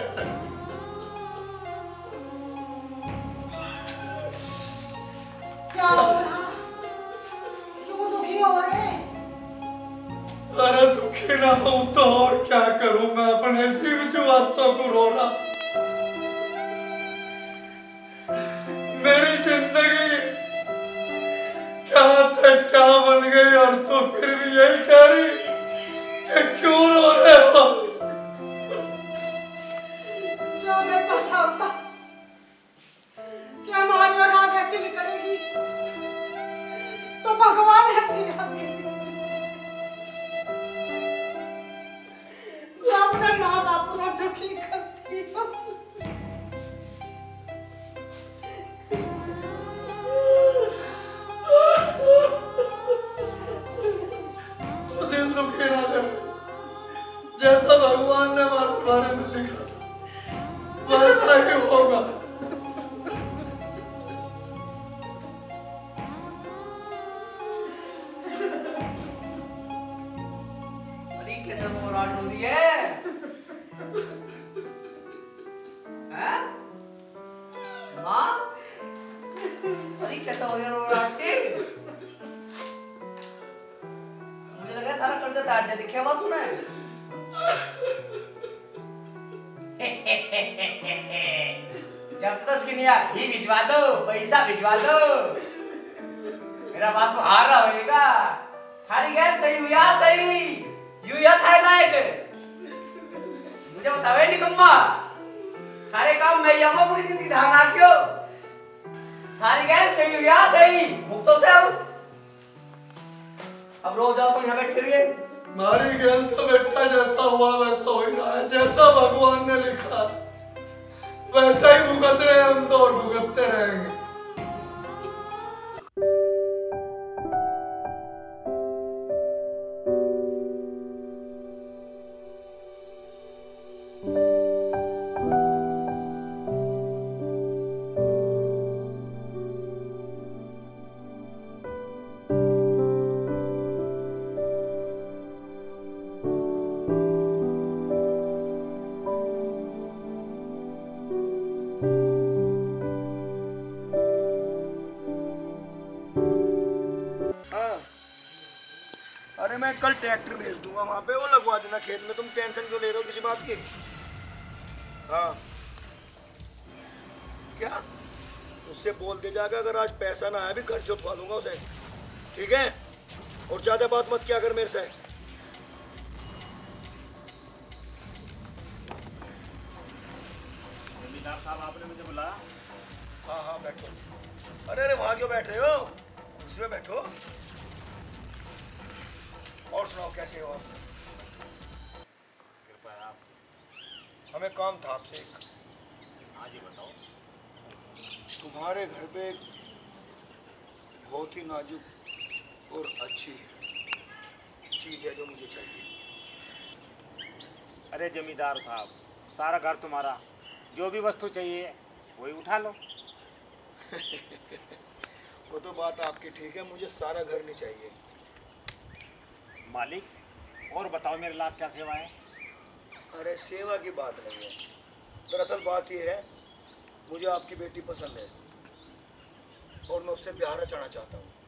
क्या हो रहा? क्यों दुखी हो रहे? दुखी ना हूं तो और क्या करूं, मैं अपने जीव जुआतों को रो रहा। मेरी जिंदगी क्या थे क्या बन गई, और तो फिर भी यही कह रही कि क्यों रो रहे हो। जो हमें पता होता कि हमारी औलाद ऐसी निकलेगी तो भगवान ऐसी आपकी जो अपने माँ बाप को दुखी करती हो। तो दिल दुखी ना करे, जैसा भगवान ने हमारे बारे में लिखा था वैसा ही होगा। अरे कैसे मोराट हो रही है? हैं? माँ? अरे कैसा हो गया मोराट से? मुझे लगा थारा कर्जा तार दिया, दिखे बात सुना है? जब तक उसकी नहीं घी भिजवा दो, पैसा भिजवा दो, मेरा बास हार रहा होएगा। थारी गैर सही हुआ सही, युवा थारे लायक। मुझे बतावे निकम्मा, थारे काम मैं यमा पूरी जिंदगी ध्यान ना क्यों? थारी गैर सही हुआ सही, मुक्तो से अब अब रोज आओ तुम यहाँ बैठे हुए। मारी गैल तो बेटा जैसा हुआ वैसा हो ही रहा है, जैसा भगवान ने लिखा वैसा ही भुगत रहे हम तो, और भुगतते रहेंगे। अरे मैं कल ट्रैक्टर भेज दूंगा वहां पे, वो लगवा देना खेत में। तुम टेंशन क्यों ले रहे हो किसी बात की? हाँ क्या उससे बोल दे जाएगा अगर आज पैसा ना आया भी घर से उठवा दूंगा उसे, ठीक है? और ज्यादा बात मत किया कर मेरे से। जमींदार साहब आपने मुझे बुलाया? हाँ हाँ बैठो। अरे अरे वहां क्यों बैठ रहे हो, उसमें बैठो। और सुनाओ कैसे हो आप? कृपया आप। हमें काम था आपसे एक। हाँ जी बताओ। तुम्हारे घर पे एक बहुत ही नाजुक और अच्छी चीज है जो मुझे चाहिए। अरे जमींदार साहब, सारा घर तुम्हारा, जो भी वस्तु चाहिए वही उठा लो। वो तो बात आपकी ठीक है, मुझे सारा घर नहीं चाहिए। मालिक और बताओ मेरे लाभ क्या सेवा है? अरे सेवा की बात नहीं है, दरअसल बात यह है मुझे आपकी बेटी पसंद है और मैं उससे प्यार रचाना चाहता हूँ।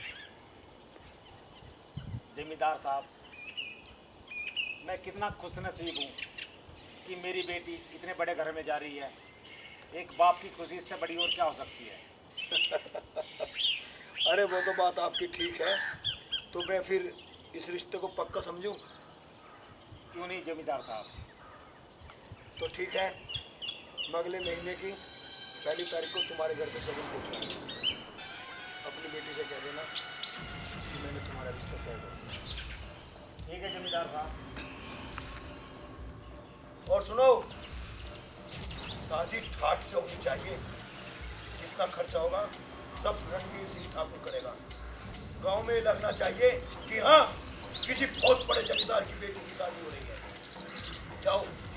जमींदार साहब, मैं कितना खुशनसीब हूँ कि मेरी बेटी इतने बड़े घर में जा रही है। एक बाप की खुशी इससे बड़ी और क्या हो सकती है? अरे वो तो बात आपकी ठीक है, तो मैं फिर इस रिश्ते को पक्का समझूं? क्यों नहीं जमींदार साहब? तो ठीक है, मैं अगले महीने की पहली तारीख को तुम्हारे घर पे शगुन पहुँचाऊंगा। अपनी बेटी से कह देना कि मैंने तुम्हारा रिश्ता तय कर दिया। ठीक है जमींदार साहब। और सुनो, शादी ठाट से होनी चाहिए। जितना खर्चा होगा सब रणवीर सिंह ठाकुर करेगा। गांव में लगना चाहिए कि हाँ किसी बहुत बड़े जमींदार की बेटी की शादी हो रही है। जाओ।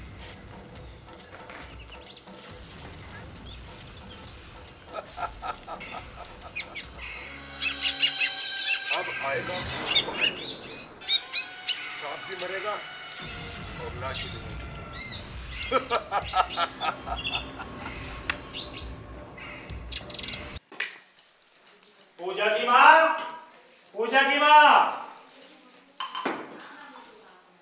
अब आएगा पहाड़ के नीचे, सांप भी मरेगा और लाठी भी नहीं। पूजा की माँ, पूजा की माँ,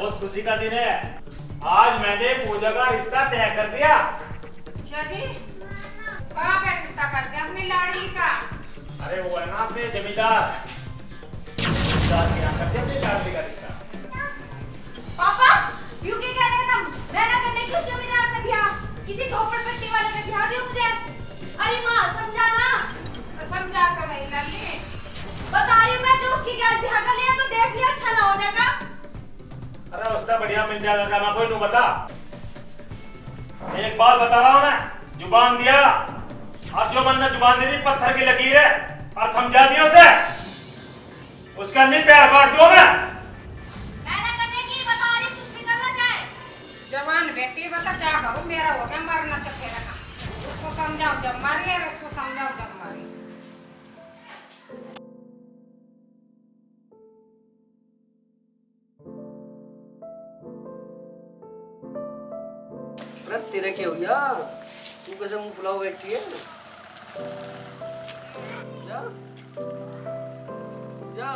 बहुत खुशी का दिन है। आज मैंने पूजा का रिश्ता तय कर दिया। अच्छा जी, कहाँ पे रिश्ता कर दिया अपनी लाड़की का? अरे वो है ना अपने जमींदार जमींदार के यहाँ कर दिया अपनी लाड़की का रिश्ता। पापा क्यों क्या कह रहे तुम? मैं ना करने की उस जमींदार से ब्याह, किसी झोपड़पट्टी वाले से ब्याह दियो मुझे। अरे माँ समझा ना। समझा तो नहीं लाली, बता रही मैं तो उसकी क्या ब्याह कर लिया तो देख लिया अच्छा ना हो जाएगा। अरे उसका बढ़िया मिल जाएगा, मैं कोई नहीं बता। एक बात बता रहा हूँ मैं, जुबान दिया और जो बंदा जुबान दे दी पत्थर की लकीर है और समझा दिया उसे, उसका नहीं प्यार काट दो मैं। मैं ना करने की बता रही, कुछ भी करना चाहे। जवान बेटी बता क्या करूँ, मेरा हो गया मरना तो तेरा ना। उसको समझाओ जब मारी है, उसको समझाओ जब मारी। तेरे क्या हुआ? तू कैसे मुंह फुलाओ बैठी है? जा जा।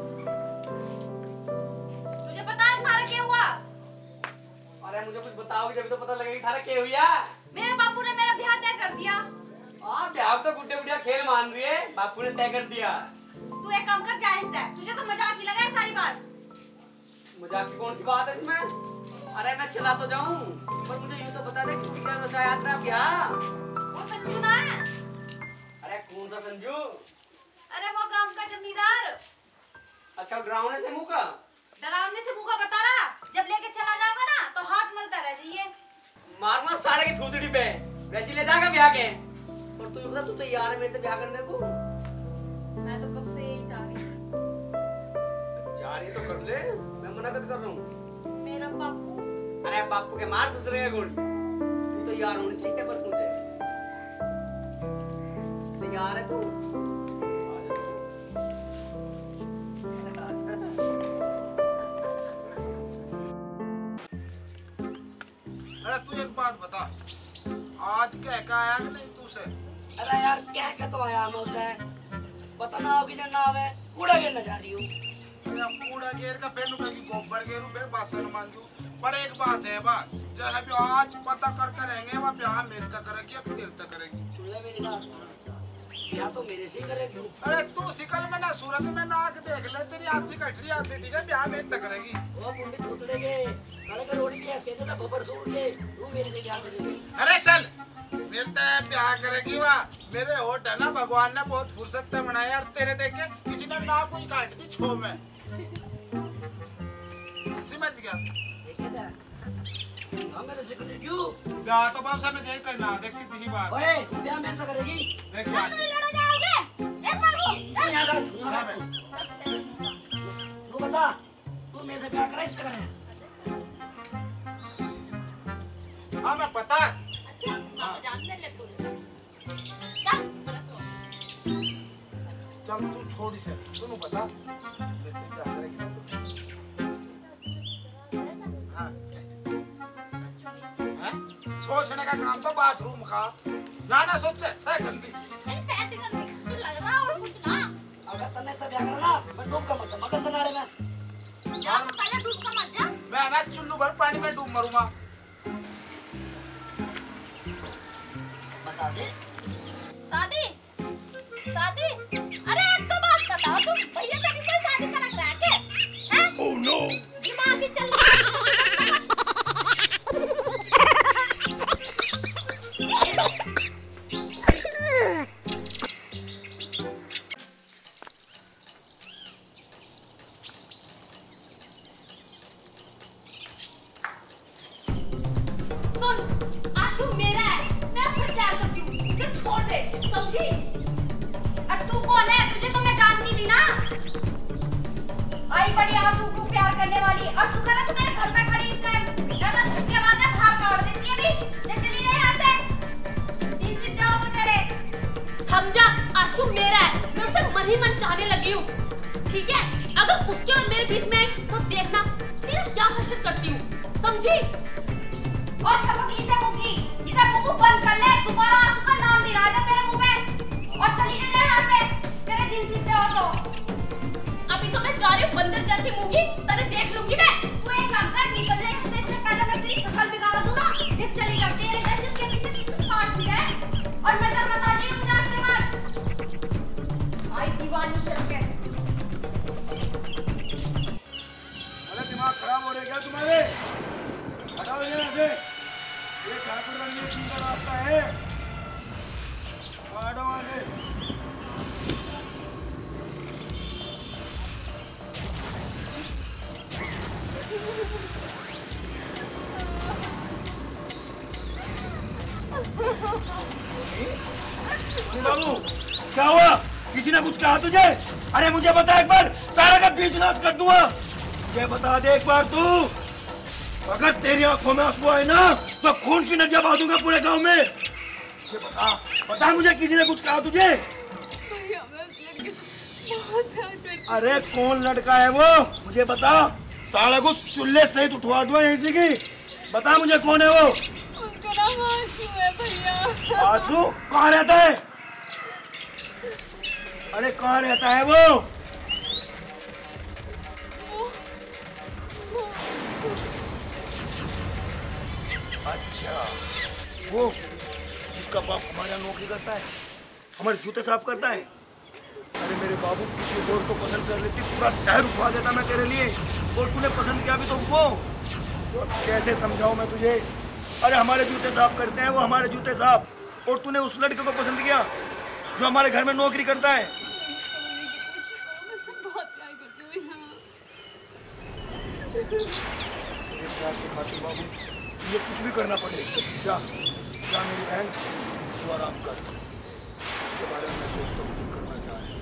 तुझे पता है तुम्हारा क्या हुआ? अरे मुझे कुछ बताओगे जब तो पता लगेगा थारा क्या हुआ। मेरे बापू ने मेरा ब्याह तय कर दिया। हाँ ब्याह तो गुड्डे गुड़िया खेल मान रही है, बापू ने तय कर दिया। तू एक काम कर, जाहिर है तुझे तो मजाक ही लगा है सारी बात। मजाक की कौन सी बात है इसमें? अरे मैं चला तो जाऊं, पर मुझे यूं तो बता दे किसी का रचा यात्रा ब्याह। वो संजू ना है। अरे कौन सा संजू? अरे वो गांव का जमींदार। अच्छा डरावने से मुंह का? डरावने से मुंह का बता रहा, जब लेके चला जाएगा ना तो हाथ मलता रह जाइए। मारना साढ़े की थूथड़ी पे, वैसे ले जाएगा ब्याह के। और तू बता तू तैयार है मेरे से ब्याह करने को? मैं तो कब से यही चाह रही हूँ। चाह रही तो कर ले, मैं मना कर रहा हूँ। मेरा बापू। अरे बापू के मार ससुरे का गुड़, तू तो यार होनी सीखे बस मुझसे। तैयार है तू? अरे तू एक बात बता, आज क्या क्या आया कि नहीं तू से? अरे यार क्या क्या तो आया मुझसे, पता ना अभी ना आवे, कूड़ा गिरने जा रही हूँ। कूड़ा घेर का फिर कहीं गोबर घेरू फिर बासन मांजू। पर एक बात है बात, चाहे भी आज पता करते रहेंगे वहाँ ब्याह मेरे तक करेगी या फिर तक करेगी। सुन ले मेरी बात, ब्याह तो मेरे से करेगी। अरे तू सिकल में ना सूरत में ना आके देख ले, तेरी आधी कटरी आधी ठीक है, ब्याह मेरे तक करेगी। वो मुंडी टूटने के काले का रोटी क्या कहते थे गोबर सूट के, तू मेरे से ब्याह करेगी। अरे चल मेरे तक ब्याह करेगी वहाँ, मेरे होठ है ना भगवान ने बहुत फुर्सत से बनाया और तेरे देख के किसी ने ना कोई काट दी छो में। समझ गया? हम मेरे से करेगी क्यों? ब्याह तो बाप साहब देख करना, देख सीधी सी बात। ओए तू ब्याह मेरे से करेगी? देख बात। तुम लड़ जाओगे? एक बार वो तू यहाँ का तू बता, तू मेरे से ब्याह करे इससे करे? हाँ मैं पता। अच्छा आप जानने लग गए। चल चल तू छोड़ इसे, तू बता। सोचने का काम तो बाथरूम का, ना ना सोचे है गंदी। पैंट गंदी तो लग रहा और कुछ ना। अगर तन्ने से ब्याह करना, मैं डूब का मत मगर नाले में। जा तो पहले डूब का मर जा। मैं ना चुल्लू भर पानी में डूब मरूंगा। बता दे। शादी? शादी? अरे एक तो बात बताओ, तुम भैया से भी कोई शादी कर रहा है क्या? हैं? Oh no! दिमाग ही चल रहा है। सुन, आशु मेरा है, मैं उससे प्यार करती हूँ, इसे छोड़ दे, समझी? और तू कौन है? तुझे तो मैं जानती भी ना। आई बड़ी आशु को प्यार करने वाली, और तू कह रहा तू मेरे घर में खड़ी इस टाइम, ज्यादा धक्के मारते बाहर काट देती है भी, ले चली जा यहाँ से, तीन सीट जाओ तो तेरे। थम जा, आशु मेरा है, मैं उसे मन ही मन चाहने लगी हूँ, ठीक है? अगर उसके और मेरे बीच में आई तो देखना तेरा क्या हशर करती हूँ, समझी? और छपकी इसे मुंह की, इसे मुंह बंद कर ले, दोबारा आशु का नाम नहीं रहा तेरे मुंह में, और चली जा यहाँ से, तेरे दिन सीधे हो तो। अभी तो मैं जा रही हूँ बंदर जैसी मुंगी, तने देख लूंगी मैं। तू एक काम कर, बाबू क्या हुआ? किसी ने कुछ कहा तुझे? अरे मुझे बता एक बार, सारा का बीच नाश कर दूंगा। मुझे बता दे एक बार तू, अगर तेरी आंखों में आंसू आए ना तो खून की नदियां बहा दूंगा पूरे गांव में। मुझे बता, बता मुझे किसी ने कुछ कहा तुझे? अरे कौन लड़का है वो? मुझे बता, साला को चूल्हे सहित उठवा दूंगा यहीं से की। बता मुझे कौन है वो? उसका नाम आशू है भैया। आशू? कहाँ रहता है? अरे कहाँ रहता है वो? अच्छा, वो जिसका बाप हमारे यहाँ नौकरी करता है, हमारे जूते साफ करता है। अरे मेरे बाबू, किसी और को पसंद कर लेती पूरा शहर उठवा देता मैं तेरे लिए, और तूने पसंद किया भी तो वो। तो कैसे समझाऊं मैं तुझे? अरे हमारे जूते साफ करते हैं वो, हमारे जूते साफ, और तूने उस लड़के को पसंद किया जो हमारे घर में नौकरी करता है। खातिर बाबू ये कुछ भी करना पड़ेगा। जा जा मेरी बहन, तू आराम कर, उसके बारे में मैं सोचता हूँ करना क्या है।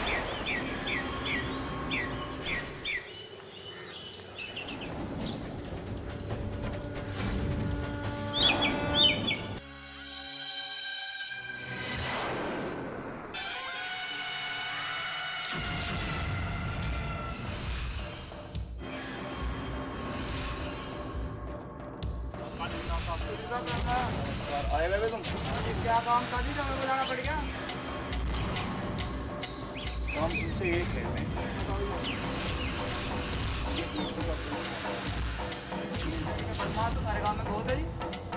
आए हुए तुम? क्या काम था जी, हमें बुलाना पड़ गया? काम तुमसे एक है, बदमाश तो सारे गाँव में बहुत है जी।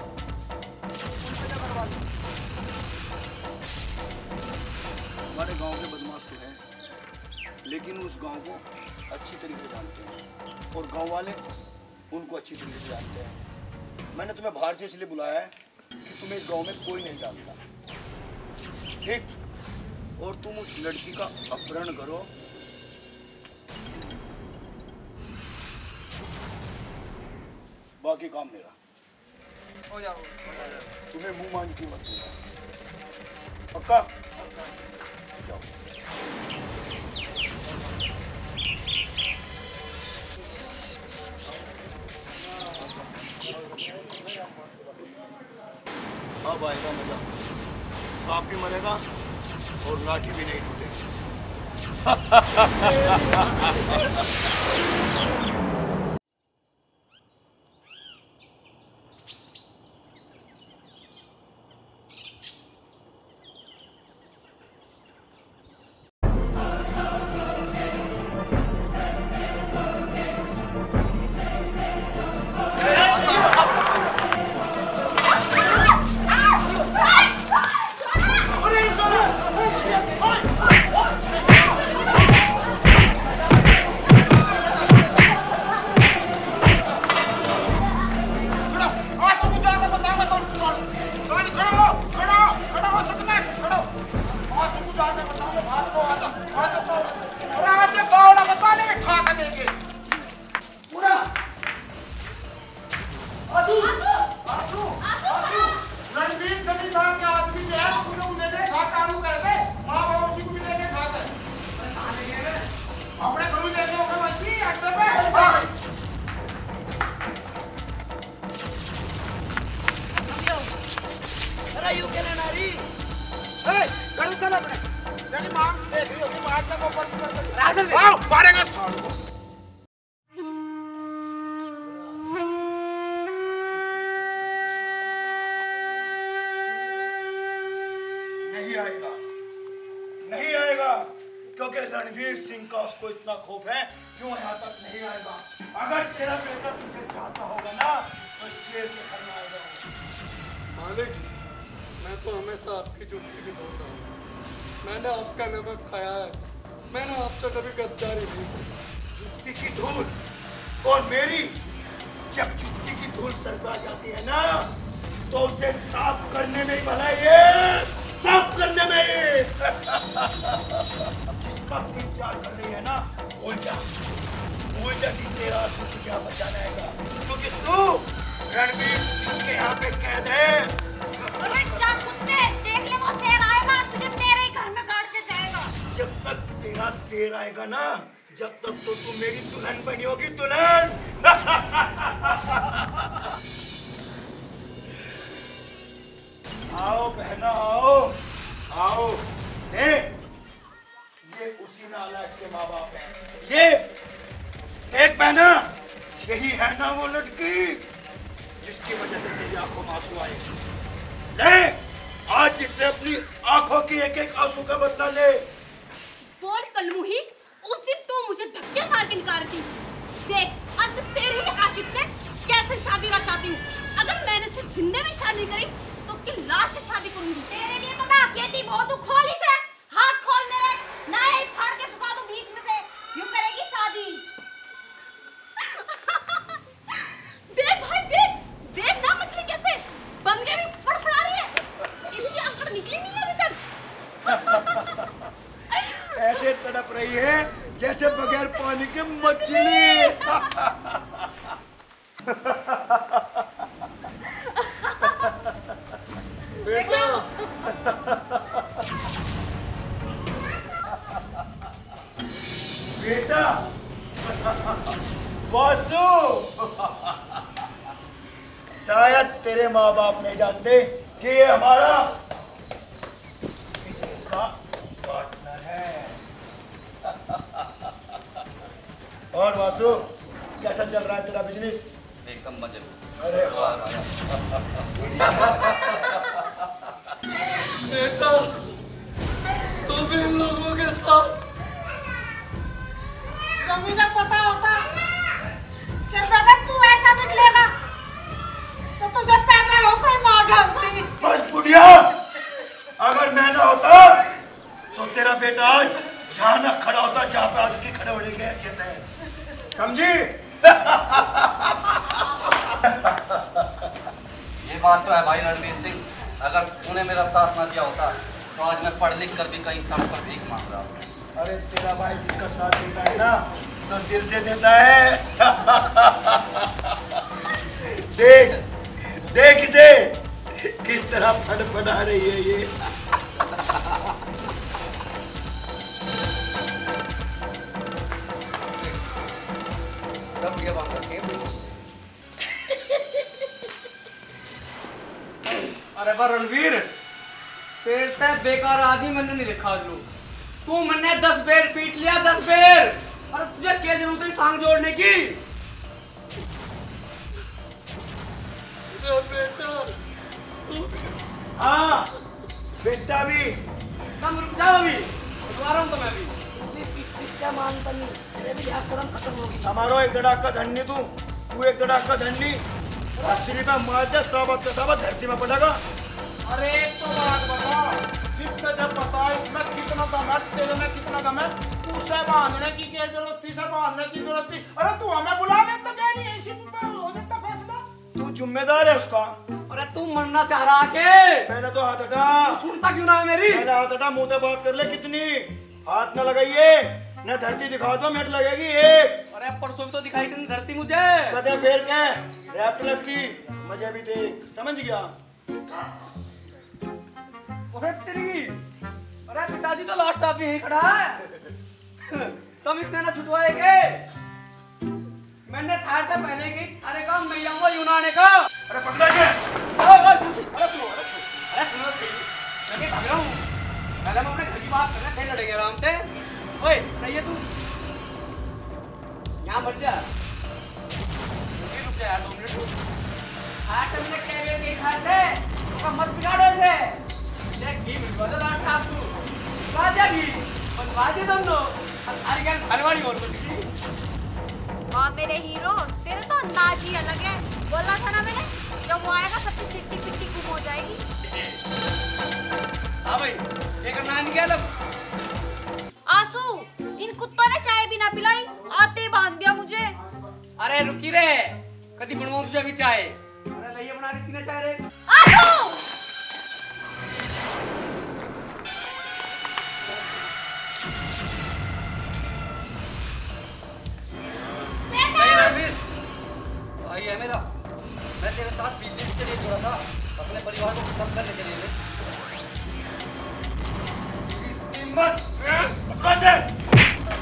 हमारे गांव के बदमाश तो हैं, लेकिन उस गांव को अच्छी तरीके से जानते हैं और गांव वाले उनको अच्छी तरीके से जानते हैं। मैंने तुम्हें बाहर से इसलिए बुलाया है कि तुम्हें इस गांव में कोई नहीं जानता, ठीक? और तुम उस लड़की का अपहरण करो, बाकी काम मेरा। हो जाओ, तुम्हें मुंह मांझ की मत दूंगा, पक्का? जाओ। अब आएगा मजा, सांप भी मरेगा और लाठी भी नहीं टूटेगी। नहीं आएगा, नहीं आएगा, क्योंकि रणवीर सिंह का उसको इतना खौफ है, क्यों यहाँ तक नहीं आएगा। अगर तेरा बेटा तुझे चाहता होगा ना तो शेर के घर में आएगा। मालिक, मैं तो हमेशा आपकी जुत्ती भी धोता हूँ, मैंने आपका नमक खाया है, मैंने आपसे कभी गद्दारी नहीं की। जुत्ती की धूल और मेरी, जब जुत्ती की धूल सर पर आ जाती है ना तो उसे साफ करने में ही भलाई है, साफ करने में ही। जिसका तू इंतजार कर रही है ना, भूल जा, भूल जा कि तेरा आंसू तुझे यहाँ बचाना आएगा, क्योंकि तू रणवीर सिंह के यहाँ पे कैद है। अरे चार कुत्ते, देख ले वो शेर आएगा, तुझे देर आएगा ना, जब तक तो तू मेरी दुल्हन बनी होगी, दुल्हन। आओ बहना आओ आओ। देख, ये उसी नालायक के माँ बाप हैं। ये एक बहना, यही है ना वो लड़की जिसकी वजह से तेरी आंखों में आंसू आए। ले, आज इससे अपनी आंखों की एक एक आंसू का बदला ले। बोल कलमुही, उस दिन तू मुझे धक्के मार के निकाल दी। देख, आज मैं तेरे ही आशिक से कैसे शादी रचाती हूँ। अगर मैंने सिर्फ जिंदे में शादी करी तो उसकी लाश से शादी करूंगी। तेरे लिए तो मैं अकेली बहुत हूँ। खोल इसे, हाथ खोल मेरे, ना यही फाड़ के सुखा दूं बीच में से। यूं करेगी शादी। देख भाई देख, देख ना मछली कैसे बन गई, भी फड़फड़ा रही है। इसकी अंकड़ निकली नहीं है अभी तक। ऐसे तड़प रही है जैसे बगैर पानी के मछली। बेटा बेटा वासु, शायद तेरे माँ बाप नहीं जानते कि ये हमारा बिजनेस का पार्टनर है। और वासु, कैसा चल रहा है तेरा बिजनेस? एकदम मजे में। अरे वाह। बेटा, तू भी इन लोगों के साथ। जब मुझे पता होता कि बेटा तू ऐसा निकलेगा तो तुझे पैदा होता ही मार डालती। बस बुढ़िया, अगर मैं ना होता तो तेरा बेटा आज यहाँ ना खड़ा होता जहाँ पे आज उसकी खड़े होने की हैसियत है, समझी? ये बात तो है भाई रणवीर सिंह, अगर तूने मेरा साथ ना दिया होता तो आज मैं पढ़ लिख कर भी कहीं सड़क पर भीख मांग रहा हूँ। अरे तेरा भाई जिसका साथ देता है ना तो दिल से देता है। देख देख इसे किस तरह फड़फड़ा रही है ये। अरे पर रणवीर, पेड़ से बेकार आदमी मैंने नहीं देखा आज लोग। तू मैंने दस बेर पीट लिया, दस बेर। अरे तुझे क्या जरूरत है सांग जोड़ने की? बेटा, हाँ बेटा भी। कम रुक जाओ अभी, बुला रहा हूँ तो मैं भी। क्या मानता नहीं, तेरे भी यहाँ शर्म खत्म होगी। हमारो एक धड़ाका धन्नी तू, तू एक धड़ाका धन्नी। अस्सी रुपया मार दे, साबत का साबत धरती में पड़ेगा। अरे एक तो बात बता, जिससे जब बता इसमें कितना दम है, तेरे में कितना दम है। तुझसे बांधने की क्या जरूरत थी, से बांधने की जरूरत थी। अरे तू हमें बुला दे तो क्या नहीं, ऐसी हो जाता फैसला। तू जिम्मेदार है उसका। अरे तू मरना चाह रहा के? पहले तो हाथ हटा। सुनता क्यों ना है मेरी? पहले हाथ हटा, मुंह पे बात कर ले। कितनी हाथ न लगाइए, न धरती दिखा दो, मिनट लगेगी एक। अरे परसों भी तो दिखाई थी धरती मुझे। कदे फेर के रैप्ट लगती, मजे भी देख, समझ गया? अरे तेरी, अरे पिताजी तो लॉर्ड साहब भी यहीं खड़ा है। तुम इसने ना छुटवाएंगे? मैंने थार से पहले की अरे काम मैं आऊंगा यूनाने का। अरे पकड़ा के। ओए ओए सुन, अरे सुनो, अरे सुनो, अरे सुनो सही। मैं क्या भाग रहा हूँ? पहले हम अपने घर की बात करना, फिर लड़ेंगे आराम से। ओए सही है तू, यहाँ मर जा। रुक जा यार दो मिनट। आठ मिनट के लिए के खाए थे, तो मत बिगाड़ो इसे। देख घी मिलवा दो लाट साहब तू, बाजा घी, बनवा दे तुम लोग। अरे क्या हलवाड़ी और कुछ वाह मेरे हीरो, तेरे तो अंदाज ही अलग है। बोला था ना मैंने, जब वो आएगा सबकी सिट्टी पिट्टी गुम हो जाएगी। हाँ भाई, ये करना नहीं क्या लब? आंसू, इन कुत्तों ने चाय भी ना पिलाई, आते ही बांध दिया मुझे। अरे रुकी रे, कभी बनवाऊं तुझे भी चाय। अरे लइया बना के सीने चाय रे। आंसू! भाई है मेरा, मैं तेरे साथ बिजनेस के लिए जुड़ा था, अपने परिवार को खत्म करने के लिए। हिम्मत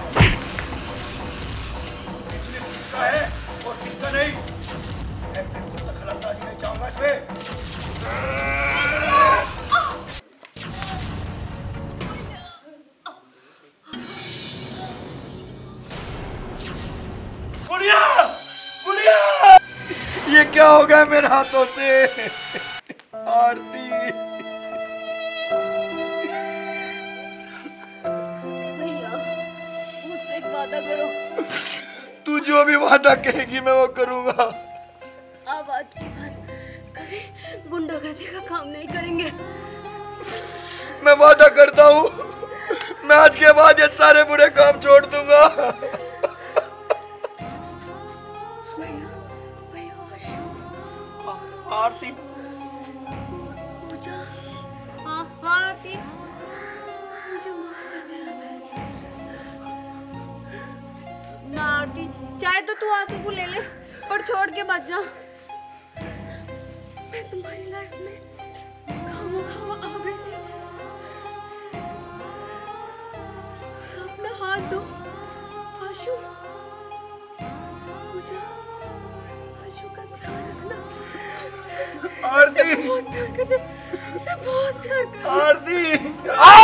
क्या हो गया मेरे हाथों से? आरती भैया मुझसे एक वादा करो। तू जो भी वादा कहेगी मैं वो करूंगा। अब आज के बाद कभी गुंडागर्दी का काम नहीं करेंगे। मैं वादा करता हूँ मैं आज के बाद ये सारे बुरे काम छोड़ दूंगा। आरती पूजा, हाँ आरती मुझे माफ कर देना बहन। ना आरती चाहे तो तू आंसू को ले ले पर छोड़ के मत जा। मैं तुम्हारी लाइफ में खामा खामा आ गई थी। अपना हाथ दो आशु। पूजा आशु का ध्यान रखना। आरती बहुत प्यार करना, इसे बहुत प्यार करना। आरती